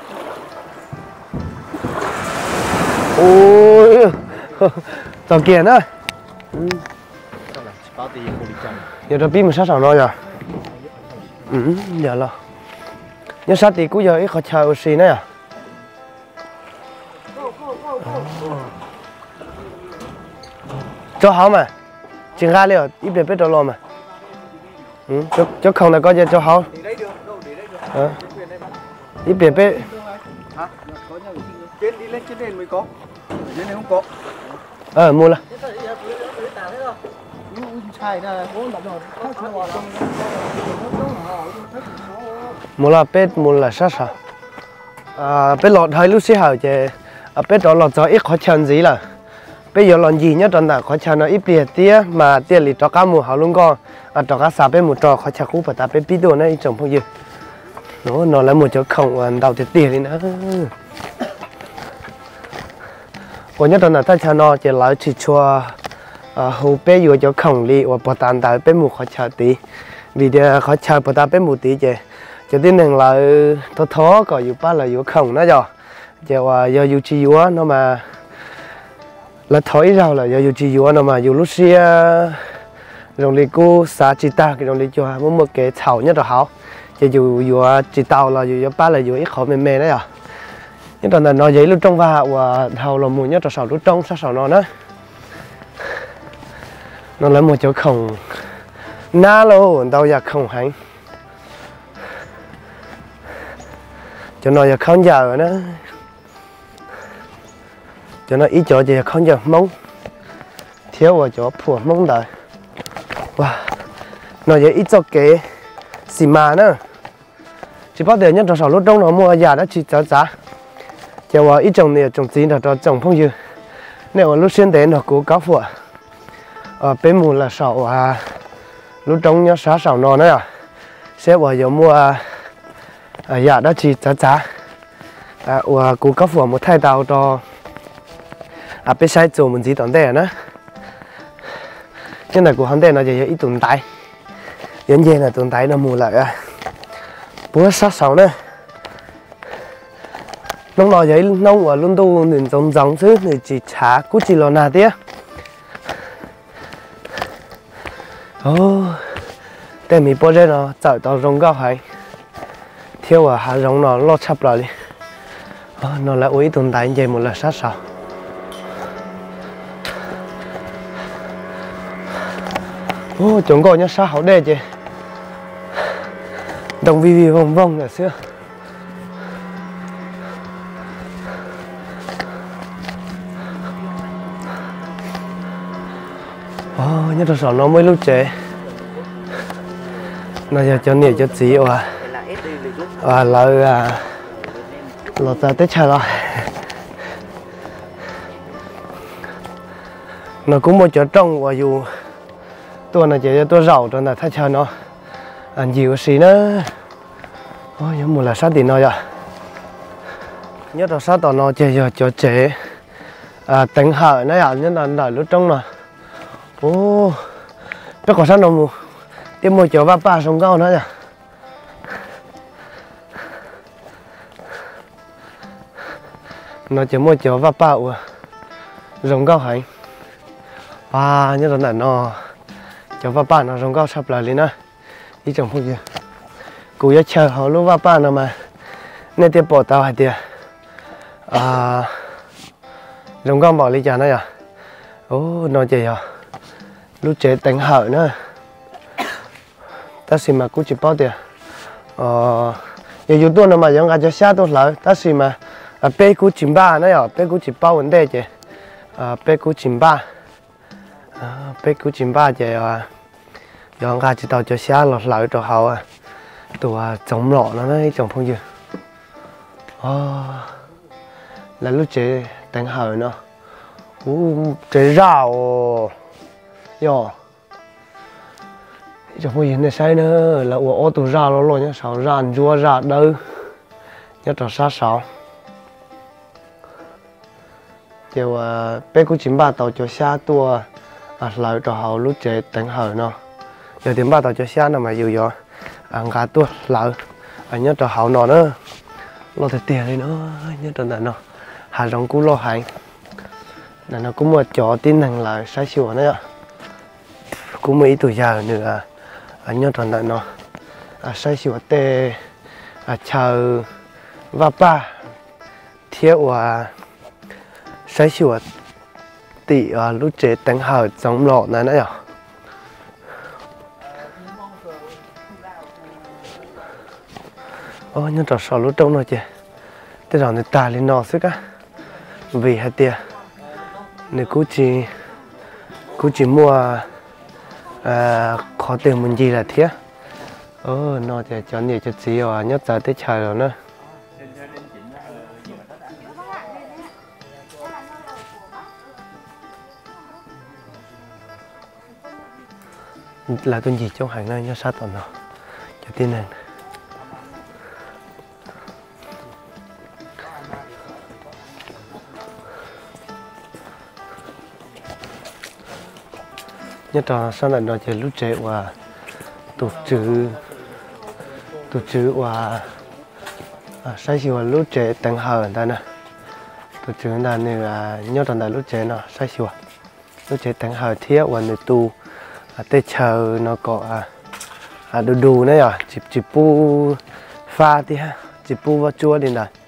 ôi tàu kia nữa giờ nó pin một sát sảo rồi giờ giờ là nhưng sao thì cũng giờ ít khó chờ oxy nữa à cho hảo mà chừng ra liệu ít để biết đâu lo mà cho không là có gì cho hảo ít để biết trên đi lên trên đền mới có dưới này không có mua là mua là biết mua là sát sao biết lọt hơi lúc xí hở chứ biết đó lọt cho ít khó chăn gì là bây giờ làm gì nhá trong đó khó chăn nó ít bìa tía mà tía lì cho cá mù hảo luôn con cho cá sạp bên một trò khó chăn cũ phải ta bên bí đồ này trồng phong dư nó là một chỗ không đầu tiền tiền đi nữa còn nhất là ta cho nó chỉ lại chỉ cho hậu bé vừa cho không đi và bỏ tàn tại bé một khó chăn tí vì để khó chăn bỏ ta bé một tí chứ cho đến lần là thó có dù ba là dù không nó rồi giờ dù chỉ dù nó mà là thói rau là dù chỉ dù nó mà dù lúc xưa rồi đi cô xã chỉ ta cái rồi đi cho một cái thảo nhất là hảo chứ dù chỉ tàu là dù ba là dù ít khó mềm mềm đấy à nhưng là nó giấy lúc trong và thảo là mùi nhất là sầu lúc trong sao sầu nó là một chỗ không ná luôn đâu giờ không hành cho nó giờ không giờ nữa cho nó ít chỗ gì không giờ mông thiếu ở chỗ phù mông đời wow nó giờ ít cho cái xì mà nữa chỉ bắt đầu nhất trong sáu lúc đông nó mua già đã chỉ giá cho ít trồng này trồng gì là trồng phong dư nếu lúc xuyên đến nó cố cáo phù bên mùa là sầu lúc đông nhớ sáu sầu nó nữa sẽ vào giờ mua dạ đó chỉ giá và cố cáo phù một thay tàu cho bên sai chỗ mình chỉ tận đây nữa cái này của hắn đây nó chỉ ít tồn tại hiện giờ là tồn tại nó mù lại bữa sát sầu nữa nông nói vậy nông và luôn tu nên giống giống chứ thì chỉ trả cũng chỉ là nào tiếc để mình bỏ ra nó chạy到rong cao hay thiếu hạ rong nó lót chắp lại đi nó là uy tồn tại vậy một là sát sầu chúng gọi nhá sao hảo đẹp chứ đồng vi vòng vòng là xưa nhất là sao nó mới lúc trẻ nó giờ cho nhiều cho chị là lọt ra tết chờ rồi nó cũng một chỗ trong và dù tôi là chỉ cho tôi rau cho là thay cho nó ăn nhiều xí nữa giống một là sát thì nó rồi nhất là sát tao nó chỉ giờ cho chế tính hở nó à nhất là đợi lúc trong là nó có sát nó mù tiếp một chỗ ba ba sông cao nữa nhỉ nó chỉ một chỗ ba ba sông cao hành nhất là nó cho vợ bạn nó rong cao sắp lại lên á đi trồng phong gì cú ya chờ họ lúc vợ bạn nó mà nên tiếp bỏ tao hay tiệt rong cao bỏ đi chả này à nó chỉ lúc chế đánh hở nữa ta xin mà cú chỉ bao tiền nhiều tuổi nó mà giống cái cho xa tôi lại ta xin mà bé cú chìm ba nữa à bé cú chỉ bao vấn đề chứ bé cú chìm ba bé cú chìm ba chứ dọn ra chỉ tao cho xa lọt lại cho họ tụi trồng lọ nó đấy trồng phong dư là lúc chế đánh hở nó chế rau yo trồng phong dư này sai nữa là ô tụi rau nó luôn nhá sao ràn chua rạt đâu nhá trò sát sao chiều bé cú chìm ba tao cho xa tua lại cho họ lúc chế đánh hở nó giờ tìm ba tàu cho xe nào mà dù giờ ăn cá tuột lợn nhớ cho họ nó nữa lo thật tiền đi nữa nhớ cho nó hà rong cú lo hành là nó cũng một chỗ tin rằng là sai sửa nữa cũng mấy tuổi già nữa nhớ cho nó sai sửa tê chờ và ba thiếu sai sửa tỷ lúc chế tăng hở giống lọ này nữa ô nhưng trò sò lúc trông rồi chị thế rồi người ta lên nọ sức á vì hai tia nếu cô chỉ mua khó tiền mình gì là thế nó thì cho nhiều cho xí rồi nhất giờ tới trời rồi nữa là tôi gì trong hàng này nhớ sát tận nào cho tin này nhất là sau này nó chỉ lúc trẻ và tổ chức và sai sửa lúc trẻ tăng hở ta nè tổ chức là này nhất là lúc trẻ nó sai sửa lúc trẻ tăng hở thiết và người tu tết chờ nó có đủ này chỉ pu pha thì ha chỉ pu vào chua đi này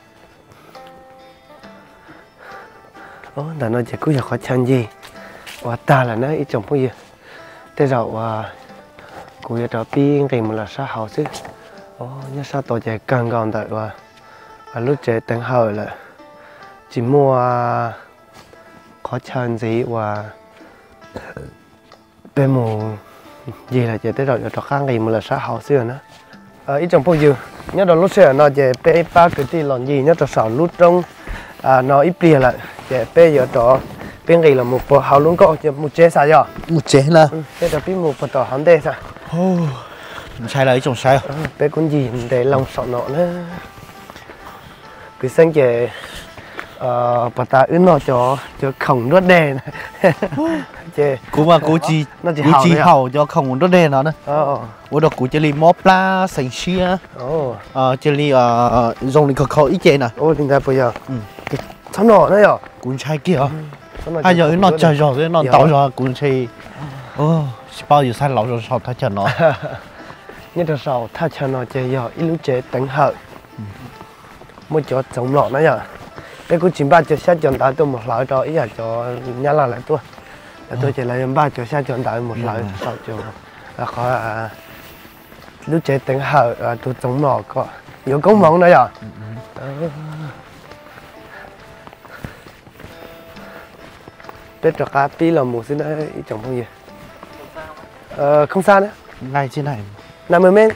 là nó chỉ cứ giờ khó chăn gì và ta là nó ít trồng cái gì thế rồi cô giờ cho pin thì một là sao hậu chứ nhớ sao tổ chạy càng gòn tại và lúc chạy tăng hở là chỉ mua khó chăn gì và bên mù gì là chạy tới rồi cho khang thì một là sao hậu xưa nữa ít trồng bao nhiêu nhớ đó lúc xưa nó chạy pe ba cái gì làm gì nhớ cho sào lúc trong nó ít bia lại chạy pe giờ cho bên này là một bộ hậu luôn có một chế sao giờ một chế là thế là bên một bộ tàu hắn đây sao sai là trồng sai bên con gì để lòng sọ nọ nữa cứ xanh chạy bà ta ướn nó cho khổng nuốt đè này cú mà cú chỉ hậu cho khổng nuốt đè nó nữa cú đó cú chỉ li móp la sành xia chỉ li dùng đi khẩu ít chế nè thì ra bây giờ sao nọ đấy à cú trai kia ai giờ nó chờ rồi nó tao rồi cú trai bao giờ sai lẩu rồi sao thay chờ nó nhất là sau thay chờ nó chơi giờ ít lúc chế đánh hở một chỗ chống lọ nữa giờ cái cô chín ba cho xe chọn tại tôi một loại cho ý là cho nhá là lại tôi chỉ lấy ba cho xe chọn tại một loại sau cho là khỏi lúc chế tính hở tôi chống nọ có nhiều công món nữa à biết cho cá pi là một xin đấy trồng không gì không xa nữa ngay trên này 50 mét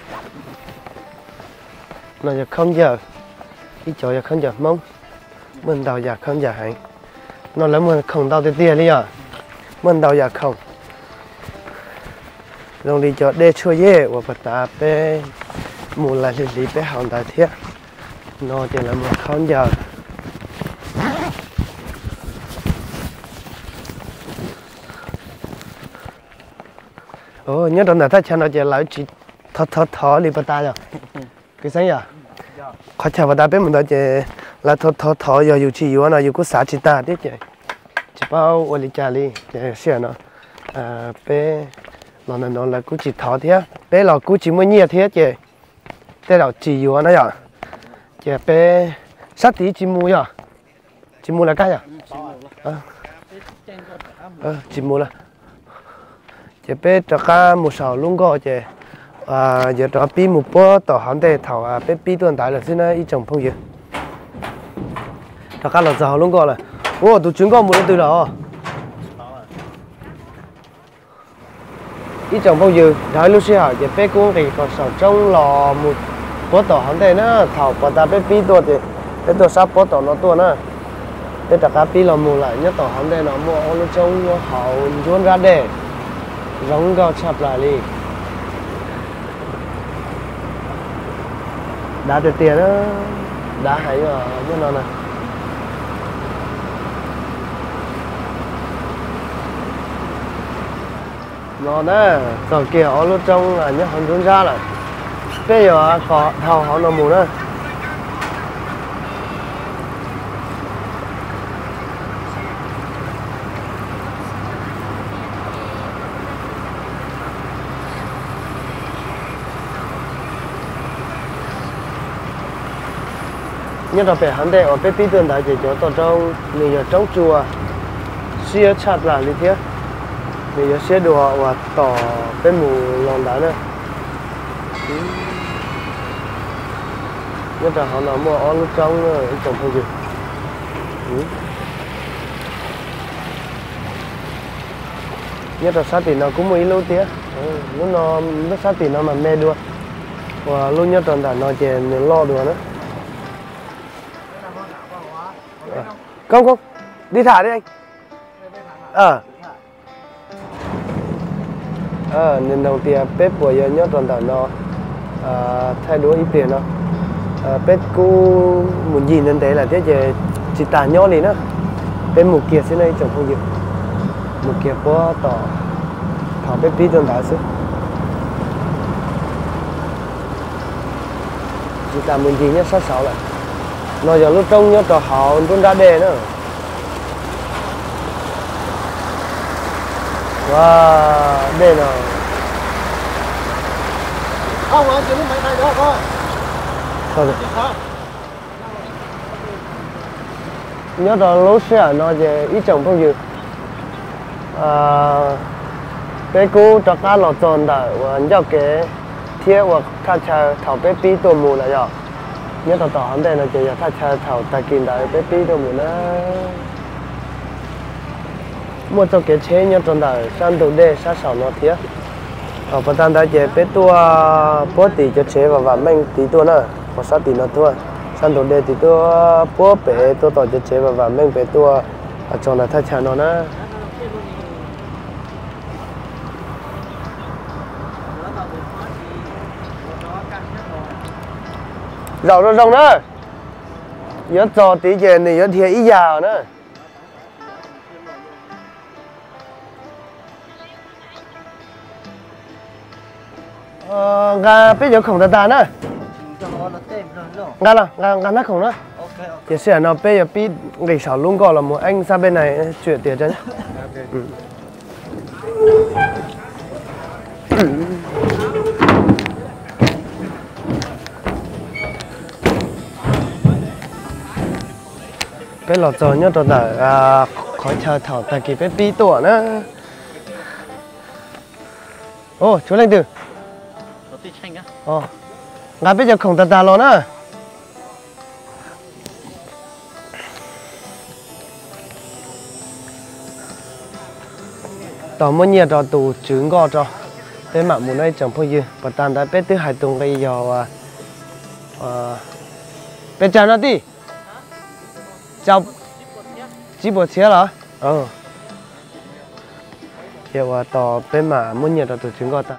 nó giờ không giờ ít chỗ giờ không giờ mông mình đầu giờ không giờ hay nó lấy mình không đầu tiền tiền đi à mình đầu giờ không rồi đi cho để chơi dễ và bắt ta bé một là lý bé hòn đại thiết nó chỉ là một không giờ nhớ trong này ta chăn nó chỉ lấy chỉ thọ đi bắt ta rồi cái sáng giờ khó chào bắt ta bé mình đó chỉ là thọ giờอยู่ที่อยู่นะอยู่ก็สาธิตาดิเจจะเป้าวันลิจาลีเจเสียเนาะเป้เรานั่นเรากูจิถอเทียเป้เรากูจิไม่เนี่ยเทียเจแต่เราจีอยู่นะอย่าเจเป้สัตย์จิมูอย่าจิมูละกันอย่าจิมูละเจเป้จะก้ามูสาวลุงก็เจgiờ cho pi một bó tàu hòn để thảo bé pi tuần tại là xin ít trồng phong dừa các là giàu luôn gọi là tụi chúng con muốn từ đó ít trồng phong dừa đấy lúc xưa giờ bé cũng thì còn sầu trong lò một bó tàu hòn để nó thảo và ta bé pi tuần thì bé tuần sắp bó tàu nó tuần á bé tất cả pi là mua lại nhất tàu hòn để nó mua lúc trong hậu chuôn ra để giống gạo chập lại đi đã được tiền đó đã hay rồi như nó này nó đó rồi kia ở lúc trong là nhớ hơn chúng ra rồi bây giờ có thầu họ nó mù đó nhất là phải hắn đây ở bên phía tường đại chỉ cho tao trong người ở trong chùa xia chặt là như thế người ở xia đồ và tỏ bên mù lòng đá nữa nhất là họ nói mua ở lúc trong nữa trồng không gì nhất là sát thì nó cũng mấy lâu tía lúc nó lúc sát thì nó mà mê đua và lúc nhất là nó chỉ lo đùa nữa không đi thả đi anh nên đầu tiên bếp của nhất là nó thay đổi ít tiền nó bếp cũ muốn gì nên thế là thế chứ chỉ tả nhỏ đi nữa bên một kia xin đây trồng không gì một kia có tỏ thảo bếp tí tương đá xứ chỉ tả muốn gì nhất sát sáu lại nó giờ lúc trông nhất là họ cũng đã đề nữa wow đề nào không anh chỉ lúc mấy này đó thôi thôi rồi nhớ là lối xe nó về ít trồng không gì cái cú cho cá lọt tròn đã nhớ cái thiết hoặc thay cho thảo bếp bíตัวmù là giờ nhớ tao tỏ hắn đây là chỉ thay cho thảo tài kinh đại bếp bíตัวmù nó mua cho cái chế nhớ tròn đã sang đầu đây sát sảo nó thiết ở phần tan đã chỉ bếp tua bố tỷ cho chế và mình tí tua nữa và sát tỷ nó thôi sang đầu đây thì tua bố bể tua tỏ cho chế và mình bể tua ở trong là thay cho nó nữa rau nó rong nữa nhớ cho tí chè này nhớ thiệt ít già nữa gà bây giờ không ta nữa gà nó không nữa thì sẽ nó bây giờ biết ngày sau luôn gọi là một anh sang bên này chuyển tiền cho nhé cái lọt rồi nhớ tôi đã khỏi chờ thảo tại cái bí tổ nữa ô chú lên từ ngã bây giờ không ta lo nữa tao muốn nhiệt rồi tụ trứng gò cho bên mặt muốn đây chẳng bao nhiêu và tàn đã biết thứ hai tuần cái giờ bên trái nó đi chào chỉ bộ xe là hiểu tỏ bên mà muốn nhiệt rồi tụ trứng gò ta